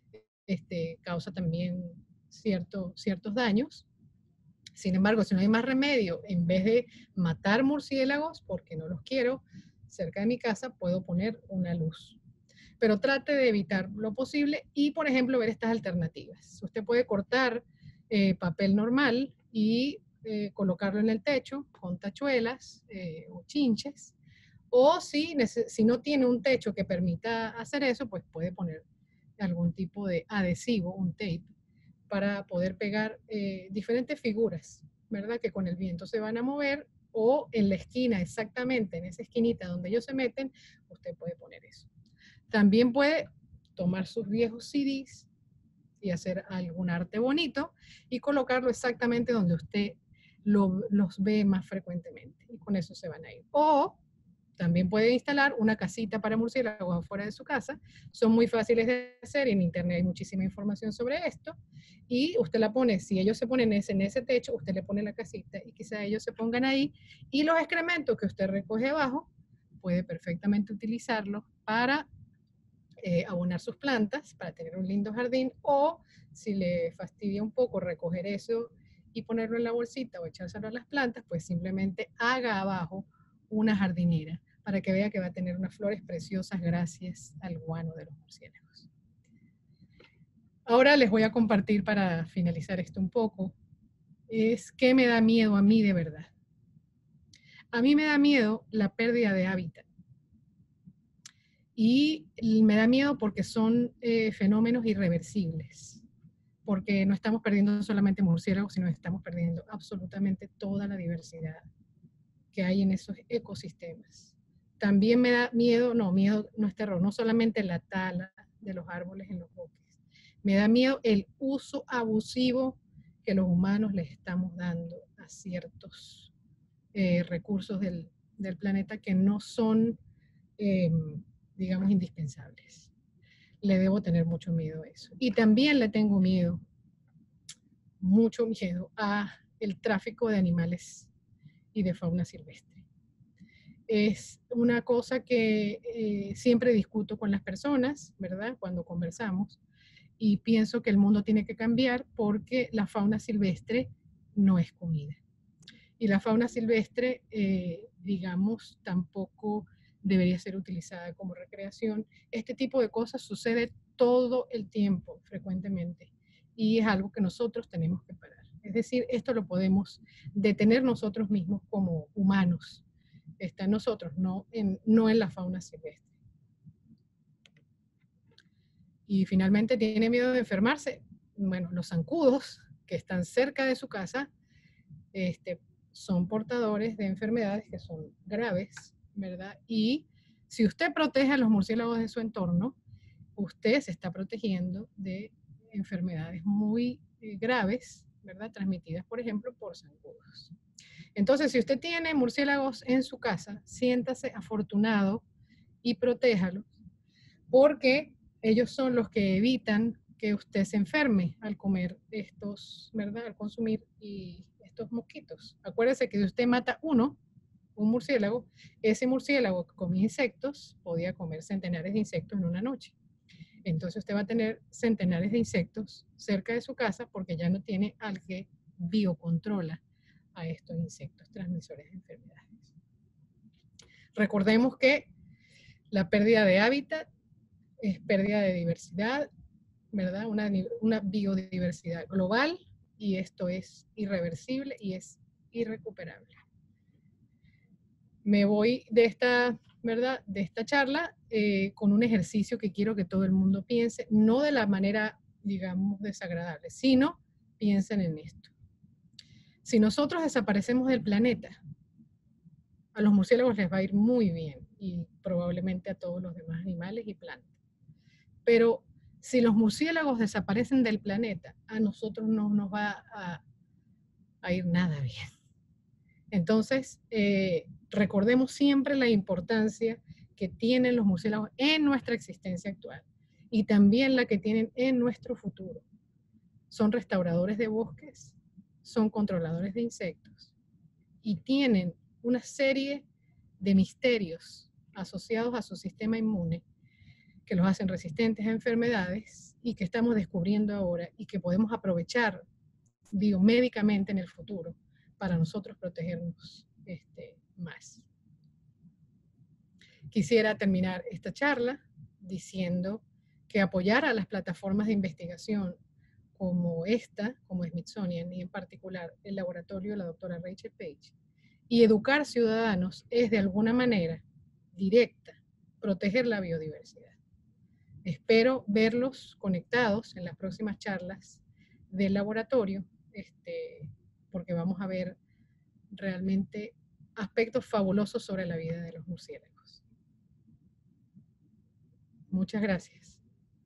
causa también ciertos daños. Sin embargo, si no hay más remedio, en vez de matar murciélagos, porque no los quiero cerca de mi casa, puedo poner una luz. pero trate de evitar lo posible y, por ejemplo, ver estas alternativas. Usted puede cortar papel normal y colocarlo en el techo con tachuelas o chinches, o si no tiene un techo que permita hacer eso, pues puede poner algún tipo de adhesivo, un tape, para poder pegar diferentes figuras, ¿verdad? Que con el viento se van a mover, o en la esquina, exactamente en esa esquinita donde ellos se meten, usted puede poner eso. También puede tomar sus viejos CDs y hacer algún arte bonito y colocarlo exactamente donde usted los ve más frecuentemente, y con eso se van a ir. O también puede instalar una casita para murciélagos afuera de su casa. Son muy fáciles de hacer, y en internet hay muchísima información sobre esto. Y usted la pone, si ellos se ponen en ese techo, usted le pone la casita y quizá ellos se pongan ahí. Y los excrementos que usted recoge abajo, puede perfectamente utilizarlos para abonar sus plantas, para tener un lindo jardín. O si le fastidia un poco recoger eso y ponerlo en la bolsita o echárselo a las plantas, pues simplemente haga abajo una jardinera para que vea que va a tener unas flores preciosas gracias al guano de los murciélagos. Ahora les voy a compartir, para finalizar esto un poco, es qué me da miedo a mí de verdad. A mí me da miedo la pérdida de hábitat. Y me da miedo porque son fenómenos irreversibles, porque no estamos perdiendo solamente murciélagos, sino estamos perdiendo absolutamente toda la diversidad que hay en esos ecosistemas. También me da miedo no es terror, no solamente la tala de los árboles en los bosques. Me da miedo el uso abusivo que los humanos les estamos dando a ciertos recursos del planeta que no son, digamos, indispensables. Le debo tener mucho miedo a eso. Y también le tengo miedo, mucho miedo, a el tráfico de animales y de fauna silvestre. Es una cosa que siempre discuto con las personas, ¿verdad? Cuando conversamos, y pienso que el mundo tiene que cambiar porque la fauna silvestre no es comida. Y la fauna silvestre, digamos, tampoco debería ser utilizada como recreación. Este tipo de cosas sucede todo el tiempo, frecuentemente, y es algo que nosotros tenemos que parar. Es decir, esto lo podemos detener nosotros mismos como humanos. Está en nosotros, no en la fauna silvestre. Y finalmente, ¿tiene miedo de enfermarse? Bueno, los zancudos que están cerca de su casa son portadores de enfermedades que son graves, ¿verdad? Y si usted protege a los murciélagos de su entorno, usted se está protegiendo de enfermedades muy graves, ¿verdad? Transmitidas, por ejemplo, por zancudos. Entonces, si usted tiene murciélagos en su casa, siéntase afortunado y protéjalos, porque ellos son los que evitan que usted se enferme al comer estos, ¿verdad? Al consumir estos mosquitos. Acuérdese que si usted mata un murciélago, ese murciélago que comía insectos podía comer centenares de insectos en una noche. Entonces usted va a tener centenares de insectos cerca de su casa porque ya no tiene al que biocontrola a estos insectos transmisores de enfermedades. Recordemos que la pérdida de hábitat es pérdida de diversidad, ¿verdad? Una biodiversidad global, y esto es irreversible y es irrecuperable. Me voy de esta, ¿verdad? De esta charla con un ejercicio que quiero que todo el mundo piense, no de la manera, digamos, desagradable, sino piensen en esto. Si nosotros desaparecemos del planeta, a los murciélagos les va a ir muy bien, y probablemente a todos los demás animales y plantas. Pero si los murciélagos desaparecen del planeta, a nosotros no nos va a ir nada bien. Entonces, recordemos siempre la importancia que tienen los murciélagos en nuestra existencia actual, y también la que tienen en nuestro futuro. Son restauradores de bosques, son controladores de insectos, y tienen una serie de misterios asociados a su sistema inmune que los hacen resistentes a enfermedades y que estamos descubriendo ahora y que podemos aprovechar biomédicamente en el futuro para nosotros protegernos más. Quisiera terminar esta charla diciendo que apoyar a las plataformas de investigación como esta, como Smithsonian, y en particular el laboratorio de la doctora Rachel Page, y educar ciudadanos es de alguna manera directa proteger la biodiversidad. Espero verlos conectados en las próximas charlas del laboratorio, porque vamos a ver realmente aspectos fabulosos sobre la vida de los murciélagos. Muchas gracias.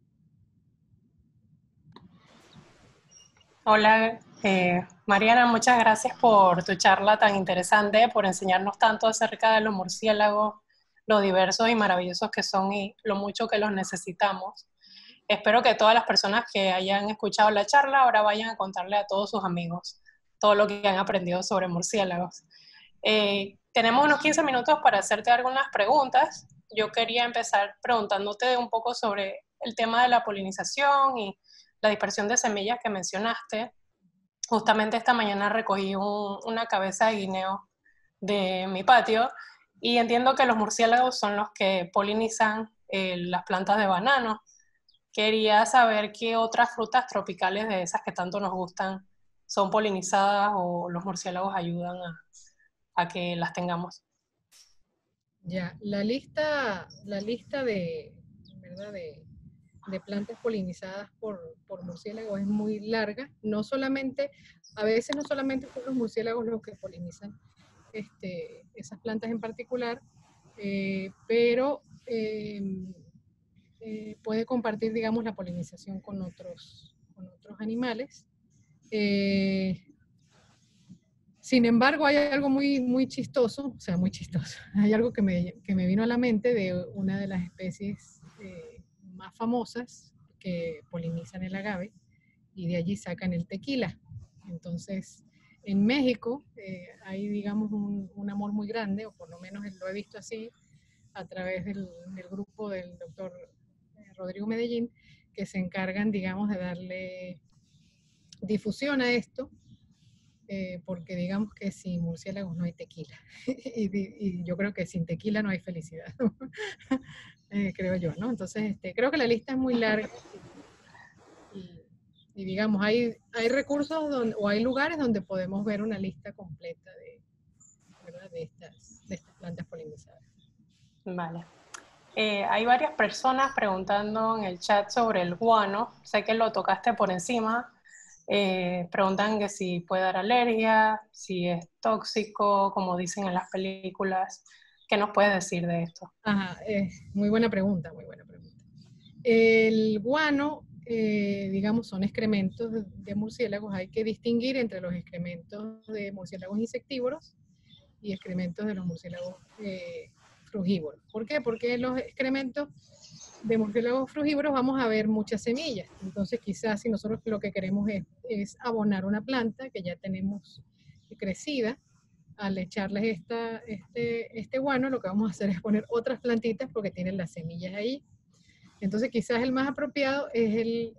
Hola, Mariana, muchas gracias por tu charla tan interesante, por enseñarnos tanto acerca de los murciélagos, lo diversos y maravillosos que son y lo mucho que los necesitamos. Espero que todas las personas que hayan escuchado la charla ahora vayan a contarle a todos sus amigos todo lo que han aprendido sobre murciélagos. Tenemos unos 15 minutos para hacerte algunas preguntas. Yo quería empezar preguntándote un poco sobre el tema de la polinización y la dispersión de semillas que mencionaste. Justamente esta mañana recogí una cabeza de guineo de mi patio y entiendo que los murciélagos son los que polinizan las plantas de banano. Quería saber qué otras frutas tropicales de esas que tanto nos gustan son polinizadas o los murciélagos ayudan a que las tengamos. Ya, la lista de, ¿verdad? de plantas polinizadas por murciélagos es muy larga. No solamente, a veces no solamente son los murciélagos los que polinizan esas plantas en particular, pero puede compartir, digamos, la polinización con otros animales. Sin embargo, hay algo muy chistoso, o sea, muy chistoso. Hay algo que me vino a la mente de una de las especies más famosas que polinizan el agave, y de allí sacan el tequila. Entonces, en México hay, digamos, un amor muy grande, o por lo menos lo he visto así, a través del grupo del doctor Rodrigo Medellín, que se encargan, digamos, de darle difusión a esto, porque digamos que sin murciélagos no hay tequila. y yo creo que sin tequila no hay felicidad, creo yo, ¿no? Entonces, creo que la lista es muy larga. Y digamos, hay recursos o hay lugares donde podemos ver una lista completa de estas plantas polinizadas. Vale. Hay varias personas preguntando en el chat sobre el guano. Sé que lo tocaste por encima. Preguntan que si puede dar alergia, si es tóxico, como dicen en las películas. ¿Qué nos puedes decir de esto? Ajá, muy buena pregunta, muy buena pregunta. El guano, digamos, son excrementos de murciélagos. Hay que distinguir entre los excrementos de murciélagos insectívoros y excrementos de los murciélagos frugívoros. ¿Por qué? Porque en los excrementos de murciélagos frugívoros vamos a ver muchas semillas. Entonces, quizás si nosotros lo que queremos es abonar una planta que ya tenemos crecida, al echarles este guano, lo que vamos a hacer es poner otras plantitas porque tienen las semillas ahí. Entonces, quizás el más apropiado es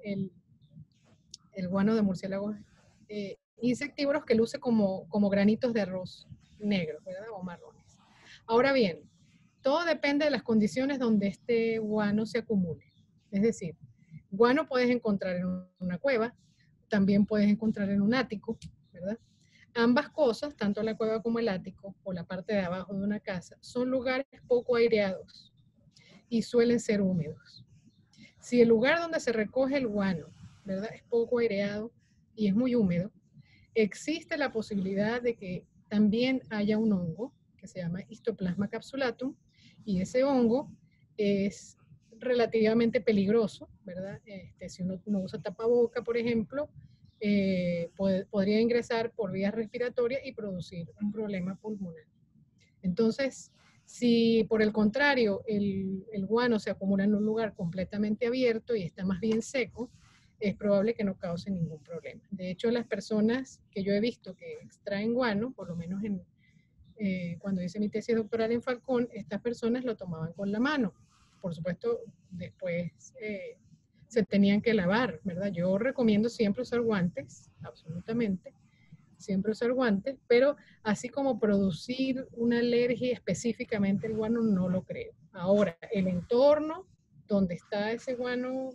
el guano de murciélagos insectívoros, que luce como granitos de arroz negro, ¿verdad? O marrones. Ahora bien, todo depende de las condiciones donde este guano se acumule. Es decir, guano puedes encontrar en una cueva, también puedes encontrar en un ático, ¿verdad? Ambas cosas, tanto la cueva como el ático, o la parte de abajo de una casa, son lugares poco aireados y suelen ser húmedos. Si el lugar donde se recoge el guano, ¿verdad?, es poco aireado y es muy húmedo, existe la posibilidad de que también haya un hongo que se llama Histoplasma capsulatum, y ese hongo es relativamente peligroso, ¿verdad? Si uno usa tapaboca, por ejemplo, podría ingresar por vías respiratorias y producir un problema pulmonar. Entonces, si por el contrario el guano se acumula en un lugar completamente abierto y está más bien seco, es probable que no cause ningún problema. De hecho, las personas que yo he visto que extraen guano, por lo menos cuando hice mi tesis doctoral en Falcón, estas personas lo tomaban con la mano. Por supuesto, después se tenían que lavar, ¿verdad? Yo recomiendo siempre usar guantes, absolutamente, siempre usar guantes, pero así como producir una alergia específicamente el guano, no lo creo. Ahora, el entorno donde está ese guano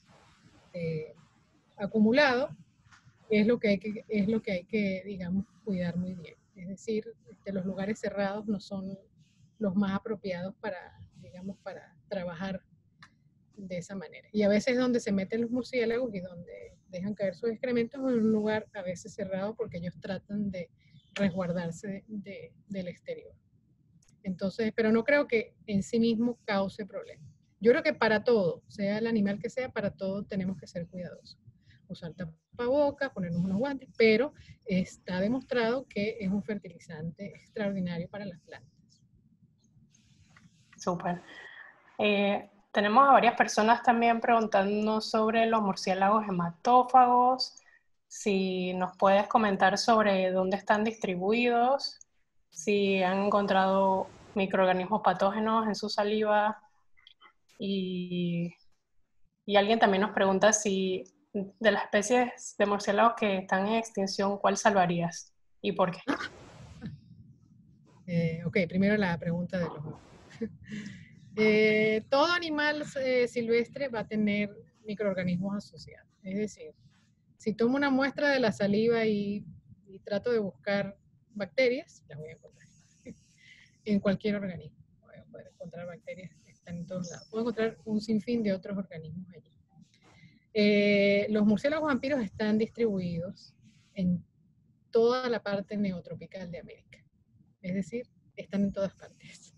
acumulado, es lo que hay que, digamos, cuidar muy bien. Es decir, los lugares cerrados no son los más apropiados para, digamos, para trabajar de esa manera. Y a veces donde se meten los murciélagos y donde dejan caer sus excrementos en un lugar a veces cerrado porque ellos tratan de resguardarse del exterior. Entonces, pero no creo que en sí mismo cause problemas. Yo creo que para todo, sea el animal que sea, para todo tenemos que ser cuidadosos. Usar tapabocas, ponernos unos guantes, pero está demostrado que es un fertilizante extraordinario para las plantas. Súper. Tenemos a varias personas también preguntando sobre los murciélagos hematófagos, si nos puedes comentar sobre dónde están distribuidos, si han encontrado microorganismos patógenos en su saliva, y alguien también nos pregunta si de las especies de murciélagos que están en extinción, ¿cuál salvarías y por qué? Ok, primero la pregunta de los... todo animal silvestre va a tener microorganismos asociados. Es decir, si tomo una muestra de la saliva y trato de buscar bacterias, las voy a encontrar en cualquier organismo. Voy a poder encontrar bacterias que están en todos lados. Puedo encontrar un sinfín de otros organismos allí. Los murciélagos vampiros están distribuidos en toda la parte neotropical de América. Es decir, están en todas partes.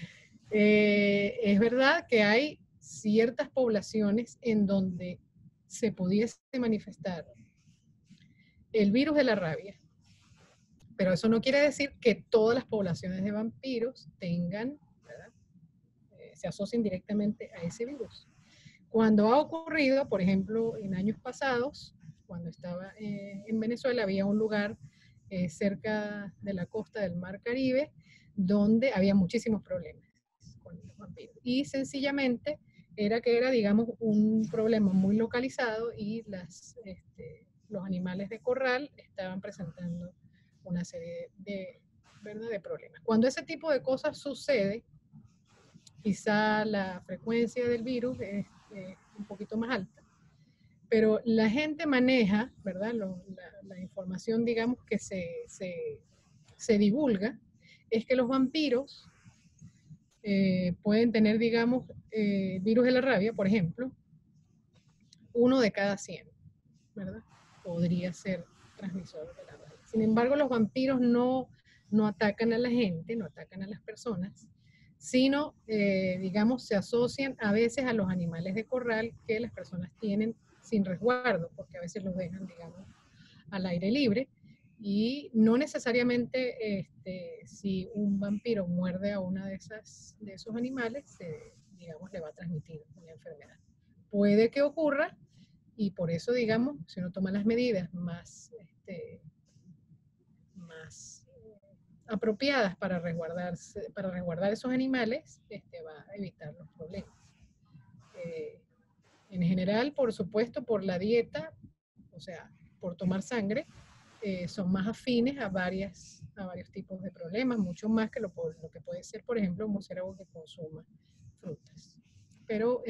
Es verdad que hay ciertas poblaciones en donde se pudiese manifestar el virus de la rabia, pero eso no quiere decir que todas las poblaciones de vampiros tengan, ¿verdad? Se asocien directamente a ese virus. Cuando ha ocurrido, por ejemplo, en años pasados, cuando estaba en Venezuela, había un lugar cerca de la costa del Mar Caribe donde había muchísimos problemas con los vampiros. Y sencillamente era, digamos, un problema muy localizado y los animales de corral estaban presentando una serie ¿verdad?, de problemas. Cuando ese tipo de cosas sucede, quizá la frecuencia del virus es un poquito más alta, pero la gente maneja, ¿verdad?, la información, digamos, que se divulga, es que los vampiros pueden tener, digamos, virus de la rabia, por ejemplo, 1 de cada 100, ¿verdad? Podría ser transmisor de la rabia. Sin embargo, los vampiros no atacan a la gente, no atacan a las personas, sino, digamos, se asocian a veces a los animales de corral que las personas tienen sin resguardo, porque a veces los dejan, digamos, al aire libre, y no necesariamente si un vampiro muerde a una de esos animales, digamos, le va a transmitir una enfermedad. Puede que ocurra, y por eso, digamos, si uno toma las medidas más apropiadas para resguardar esos animales, va a evitar los problemas. En general, por supuesto, por la dieta, o sea, por tomar sangre, son más afines a varios tipos de problemas, mucho más que lo que puede ser, por ejemplo, un murciélago que consuma frutas. Pero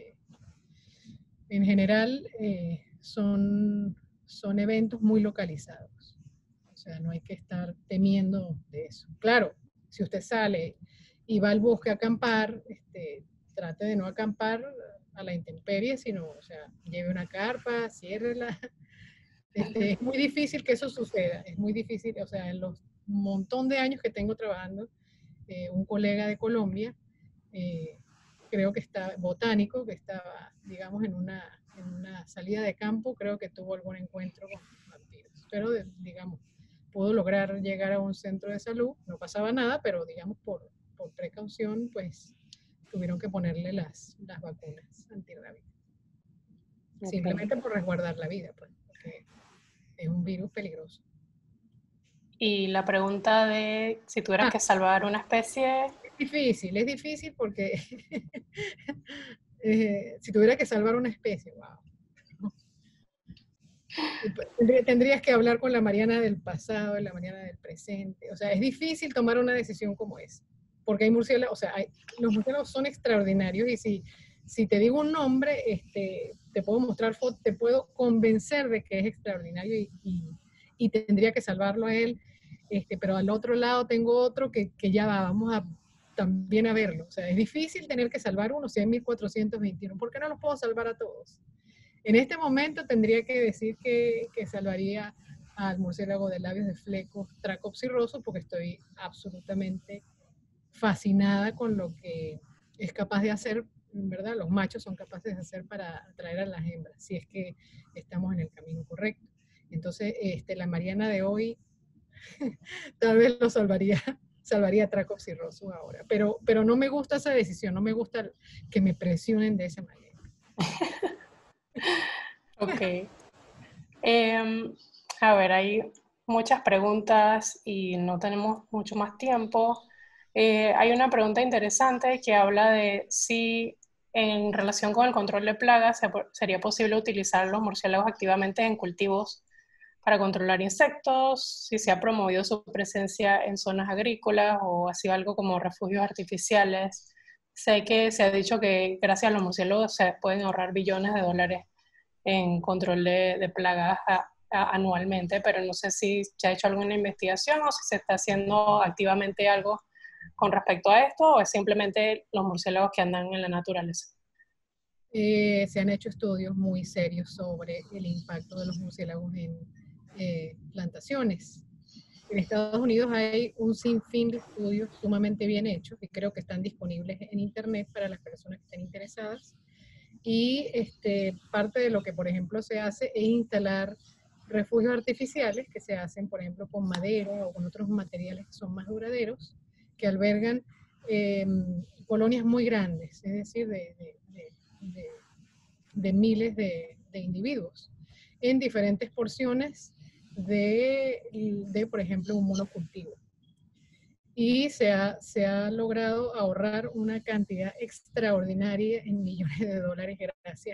en general son eventos muy localizados. O sea, no hay que estar temiendo de eso. Claro, si usted sale y va al bosque a acampar, trate de no acampar a la intemperie, sino, o sea, lleve una carpa, ciérrela. Es muy difícil que eso suceda, es muy difícil, o sea, en los montón de años que tengo trabajando, un colega de Colombia, creo que está botánico, que estaba, digamos, en una salida de campo, creo que tuvo algún encuentro con vampiros, pero digamos, pudo lograr llegar a un centro de salud, no pasaba nada, pero digamos, por precaución, pues, tuvieron que ponerle las vacunas antirrábicas. Okay. Simplemente por resguardar la vida, pues, porque es un virus peligroso. Y la pregunta de si tuvieras que salvar una especie... Es difícil porque si tuviera que salvar una especie, wow. Tendrías que hablar con la Mariana del pasado y la Mariana del presente. O sea, es difícil tomar una decisión como esa, porque hay murciélagos, o sea, los murciélagos son extraordinarios y Si te digo un nombre, te puedo mostrar fotos, te puedo convencer de que es extraordinario y tendría que salvarlo a él, pero al otro lado tengo otro que ya vamos a también a verlo. O sea, es difícil tener que salvar uno, si hay 1421. ¿Por qué no los puedo salvar a todos? En este momento tendría que decir que salvaría al murciélago de labios de flecos Tracopsirrhosus, porque estoy absolutamente fascinada con lo que es capaz de hacer, ¿verdad? Los machos son capaces de hacer para atraer a las hembras, si es que estamos en el camino correcto. Entonces, la Mariana de hoy tal vez lo salvaría a Tracopsirrhosus ahora, pero no me gusta esa decisión, no me gusta que me presionen de esa manera. Ok. A ver, hay muchas preguntas y no tenemos mucho más tiempo. Hay una pregunta interesante que habla de si en relación con el control de plagas sería posible utilizar los murciélagos activamente en cultivos para controlar insectos, si se ha promovido su presencia en zonas agrícolas o ha sido algo como refugios artificiales. Sé que se ha dicho que gracias a los murciélagos se pueden ahorrar billones de dólares en control de plagas anualmente, pero no sé si se ha hecho alguna investigación o si se está haciendo activamente algo con respecto a esto o es simplemente los murciélagos que andan en la naturaleza. Se han hecho estudios muy serios sobre el impacto de los murciélagos en plantaciones. En Estados Unidos hay un sinfín de estudios sumamente bien hechos que creo que están disponibles en internet para las personas que estén interesadas. Y parte de lo que, por ejemplo, se hace es instalar refugios artificiales que se hacen, por ejemplo, con madera o con otros materiales que son más duraderos, que albergan colonias muy grandes, es decir, de miles de individuos en diferentes porciones de, por ejemplo, un monocultivo. Y se ha logrado ahorrar una cantidad extraordinaria en millones de dólares gracias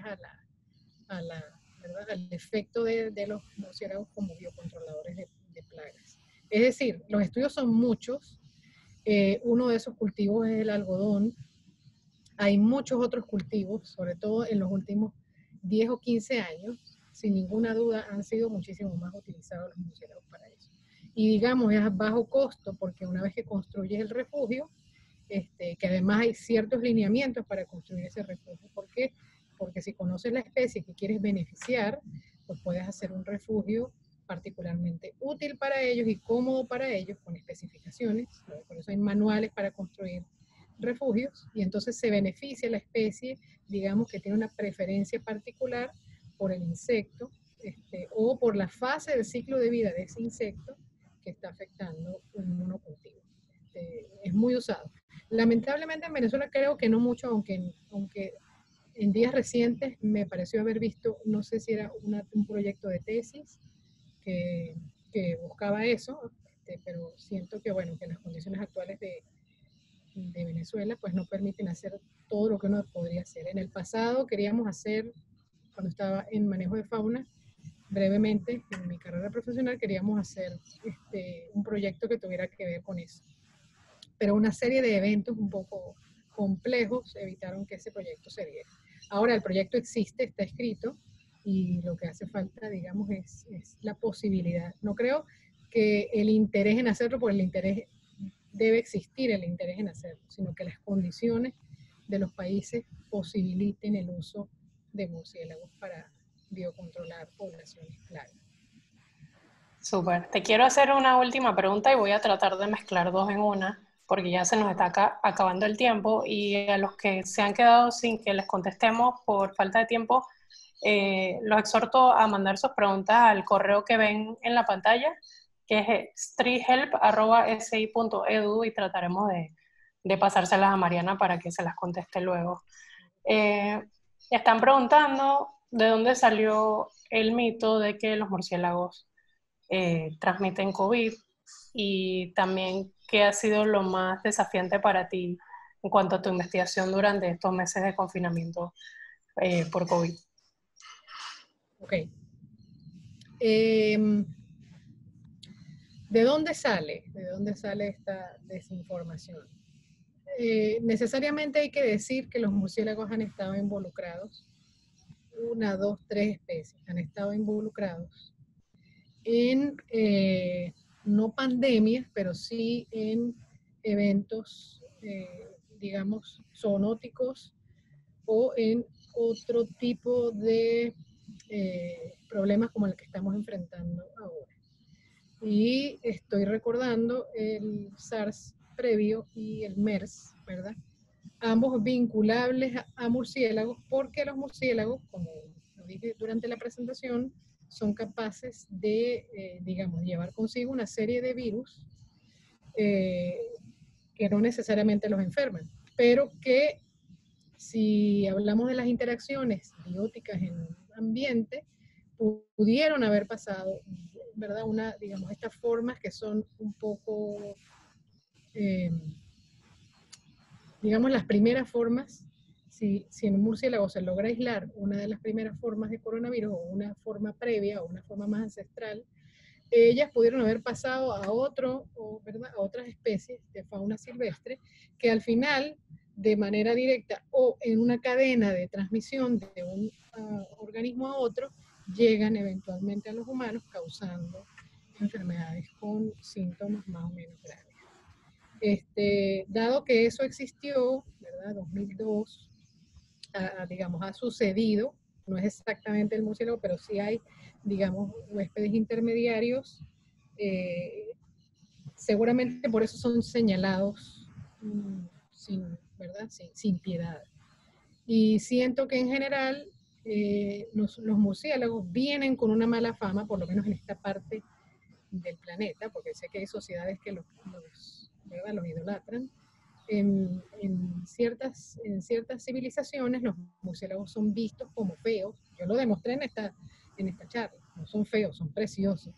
¿verdad? Al efecto de los murciélagos como biocontroladores de plagas. Es decir, los estudios son muchos. Uno de esos cultivos es el algodón. Hay muchos otros cultivos, sobre todo en los últimos 10 o 15 años, sin ninguna duda han sido muchísimo más utilizados los murciélagos para eso. Y digamos, es a bajo costo, porque una vez que construyes el refugio, que además hay ciertos lineamientos para construir ese refugio. ¿Por qué? Porque si conoces la especie que quieres beneficiar, pues puedes hacer un refugio particularmente útil para ellos y cómodo para ellos, con especificaciones. Por eso hay manuales para construir refugios, y entonces se beneficia la especie, digamos, que tiene una preferencia particular por el insecto, o por la fase del ciclo de vida de ese insecto que está afectando un monocultivo. Es muy usado. Lamentablemente en Venezuela creo que no mucho, aunque en días recientes me pareció haber visto, no sé si era un proyecto de tesis que buscaba eso, pero siento que, bueno, que las condiciones actuales de Venezuela pues no permiten hacer todo lo que uno podría hacer. En el pasado queríamos hacer, cuando estaba en manejo de fauna, brevemente en mi carrera profesional queríamos hacer un proyecto que tuviera que ver con eso. Pero una serie de eventos un poco complejos evitaron que ese proyecto se diera. Ahora el proyecto existe, está escrito, y lo que hace falta, digamos, es la posibilidad. No creo que el interés en hacerlo, porque el interés debe existir, el interés en hacerlo, sino que las condiciones de los países posibiliten el uso de murciélagos para biocontrolar poblaciones plagas. Súper. Te quiero hacer una última pregunta y voy a tratar de mezclar dos en una, porque ya se nos está acabando el tiempo, y a los que se han quedado sin que les contestemos por falta de tiempo, los exhorto a mandar sus preguntas al correo que ven en la pantalla, que es streethelp@si.edu, y trataremos de pasárselas a Mariana para que se las conteste luego. Están preguntando de dónde salió el mito de que los murciélagos transmiten COVID, y también qué ha sido lo más desafiante para ti en cuanto a tu investigación durante estos meses de confinamiento por COVID. Ok. ¿De dónde sale? ¿De dónde sale esta desinformación? necesariamente hay que decir que los murciélagos han estado involucrados, 1, 2, 3 especies han estado involucrados en, no pandemias, pero sí en eventos, digamos, zoonóticos o en otro tipo de problemas como el que estamos enfrentando ahora. Y estoy recordando el SARS previo y el MERS, ¿verdad? Ambos vinculables a murciélagos, porque los murciélagos, como lo dije durante la presentación, son capaces de, digamos, llevar consigo una serie de virus que no necesariamente los enferman, pero que si hablamos de las interacciones bióticas en un ambiente, pudieron haber pasado, ¿verdad? Digamos, estas formas que son un poco, digamos, las primeras formas, si en un murciélago se logra aislar una de las primeras formas de coronavirus o una forma previa o una forma más ancestral, ellas pudieron haber pasado a ¿verdad? A otras especies de fauna silvestre que al final, de manera directa o en una cadena de transmisión de un organismo a otro, llegan eventualmente a los humanos causando enfermedades con síntomas más o menos graves. Dado que eso existió, ¿verdad? 2002, digamos, ha sucedido, no es exactamente el murciélago, pero sí hay, digamos, huéspedes intermediarios, seguramente por eso son señalados ¿verdad? Sin piedad. Y siento que en general los murciélagos vienen con una mala fama, por lo menos en esta parte del planeta, porque sé que hay sociedades que ¿verdad? Los idolatran. En ciertas civilizaciones los murciélagos son vistos como feos. Yo lo demostré en esta charla. No son feos, son preciosos.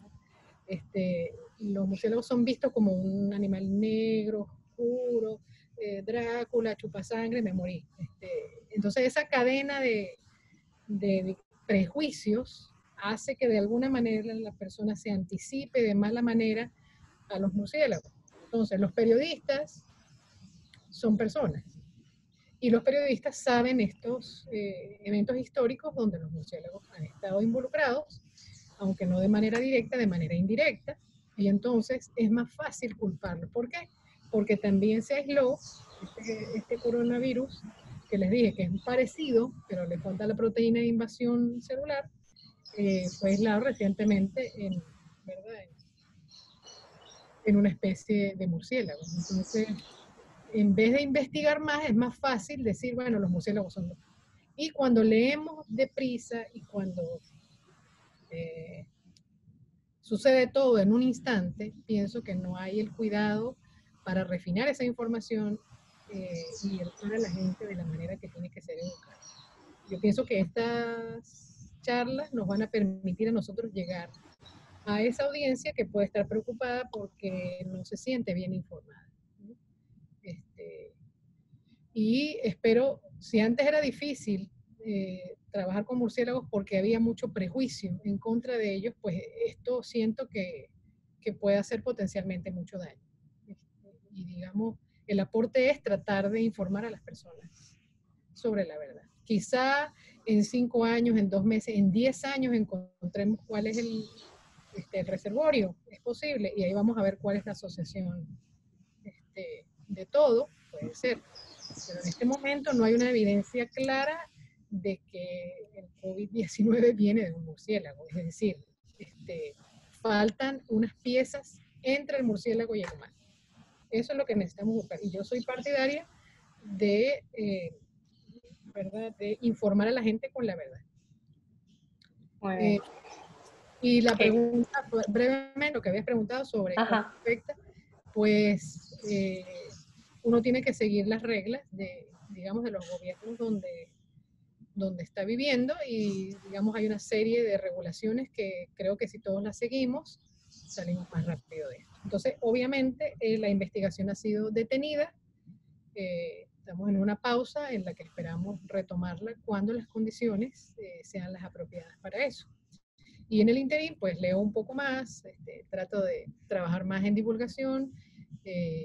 Los murciélagos son vistos como un animal negro, oscuro, Drácula, chupasangre, me morí. Entonces esa cadena de prejuicios hace que de alguna manera la persona se anticipe de mala manera a los murciélagos. Entonces los periodistas son personas. Y los periodistas saben estos eventos históricos donde los murciélagos han estado involucrados, aunque no de manera directa, de manera indirecta, y entonces es más fácil culparlo. ¿Por qué? Porque también se aisló este coronavirus, que les dije que es parecido, pero le falta la proteína de invasión celular, fue aislado recientemente ¿verdad? En una especie de murciélago. Entonces, en vez de investigar más, es más fácil decir, bueno, los murciélagos son los... Y cuando leemos deprisa y cuando sucede todo en un instante, pienso que no hay el cuidado para refinar esa información y educar a la gente de la manera que tiene que ser educada. Yo pienso que estas charlas nos van a permitir a nosotros llegar a esa audiencia que puede estar preocupada porque no se siente bien informada, ¿no? Y espero, si antes era difícil trabajar con murciélagos porque había mucho prejuicio en contra de ellos, pues esto siento que puede hacer potencialmente mucho daño. Y digamos, el aporte es tratar de informar a las personas sobre la verdad. Quizá en 5 años, en 2 meses, en 10 años encontremos cuál es el reservorio, es posible, y ahí vamos a ver cuál es la asociación de todo, puede ser. Pero en este momento no hay una evidencia clara de que el COVID-19 viene de un murciélago. Es decir, faltan unas piezas entre el murciélago y el humano. Eso es lo que necesitamos buscar. Y yo soy partidaria de, ¿verdad? De informar a la gente con la verdad. Muy bien. Y la pregunta, brevemente, lo que habías preguntado sobre cómo afecta, pues uno tiene que seguir las reglas digamos, de los gobiernos donde está viviendo y, digamos, hay una serie de regulaciones que creo que si todos las seguimos, salimos más rápido de esto. Entonces, obviamente, la investigación ha sido detenida. Estamos en una pausa en la que esperamos retomarla cuando las condiciones sean las apropiadas para eso. Y en el interín, pues leo un poco más, trato de trabajar más en divulgación,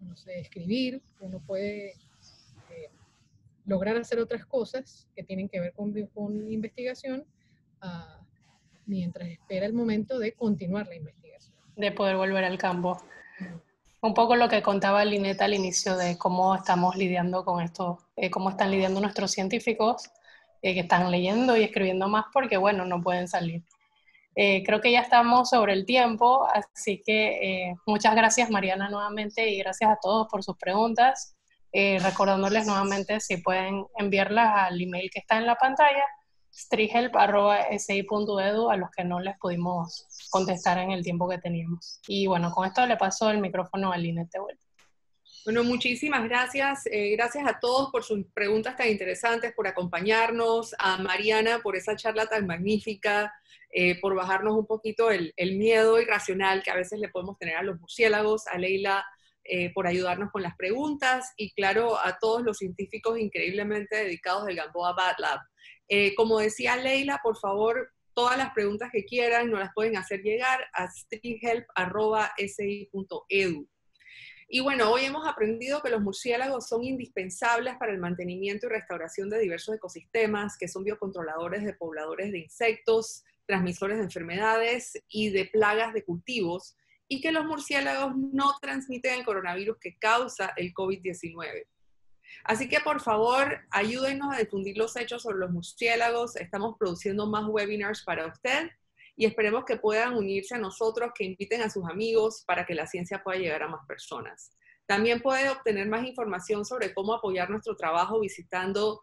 no sé, escribir, uno puede lograr hacer otras cosas que tienen que ver con investigación, mientras espera el momento de continuar la investigación. De poder volver al campo. Un poco lo que contaba Lineta al inicio de cómo estamos lidiando con esto, cómo están lidiando nuestros científicos que están leyendo y escribiendo más porque, bueno, no pueden salir. Creo que ya estamos sobre el tiempo, así que muchas gracias Mariana nuevamente y gracias a todos por sus preguntas. Recordándoles nuevamente si pueden enviarlas al email que está en la pantalla, strihelp@si.edu, a los que no les pudimos contestar en el tiempo que teníamos. Y bueno, con esto le paso el micrófono a Linet de vuelta. Bueno, muchísimas gracias. Gracias a todos por sus preguntas tan interesantes, por acompañarnos, a Mariana por esa charla tan magnífica, por bajarnos un poquito el miedo irracional que a veces le podemos tener a los murciélagos, a Leila por ayudarnos con las preguntas y claro, a todos los científicos increíblemente dedicados del Gamboa Bat Lab. Como decía Leila, por favor, todas las preguntas que quieran nos las pueden hacer llegar a strihelp@si.edu. Y bueno, hoy hemos aprendido que los murciélagos son indispensables para el mantenimiento y restauración de diversos ecosistemas, que son biocontroladores de pobladores de insectos, transmisores de enfermedades y de plagas de cultivos, y que los murciélagos no transmiten el coronavirus que causa el COVID-19. Así que por favor, ayúdenos a difundir los hechos sobre los murciélagos. Estamos produciendo más webinars para usted y esperemos que puedan unirse a nosotros, que inviten a sus amigos para que la ciencia pueda llegar a más personas. También puede obtener más información sobre cómo apoyar nuestro trabajo visitando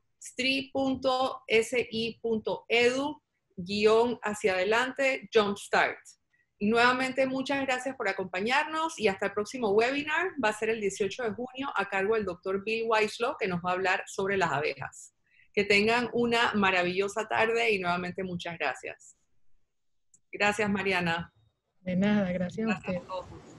stri.si.edu/jumpstart. Y nuevamente muchas gracias por acompañarnos y hasta el próximo webinar. Va a ser el 18 de junio a cargo del Dr. Bill Weislow, que nos va a hablar sobre las abejas. Que tengan una maravillosa tarde y nuevamente muchas gracias. Gracias, Mariana. De nada, gracias a usted. Gracias a todos.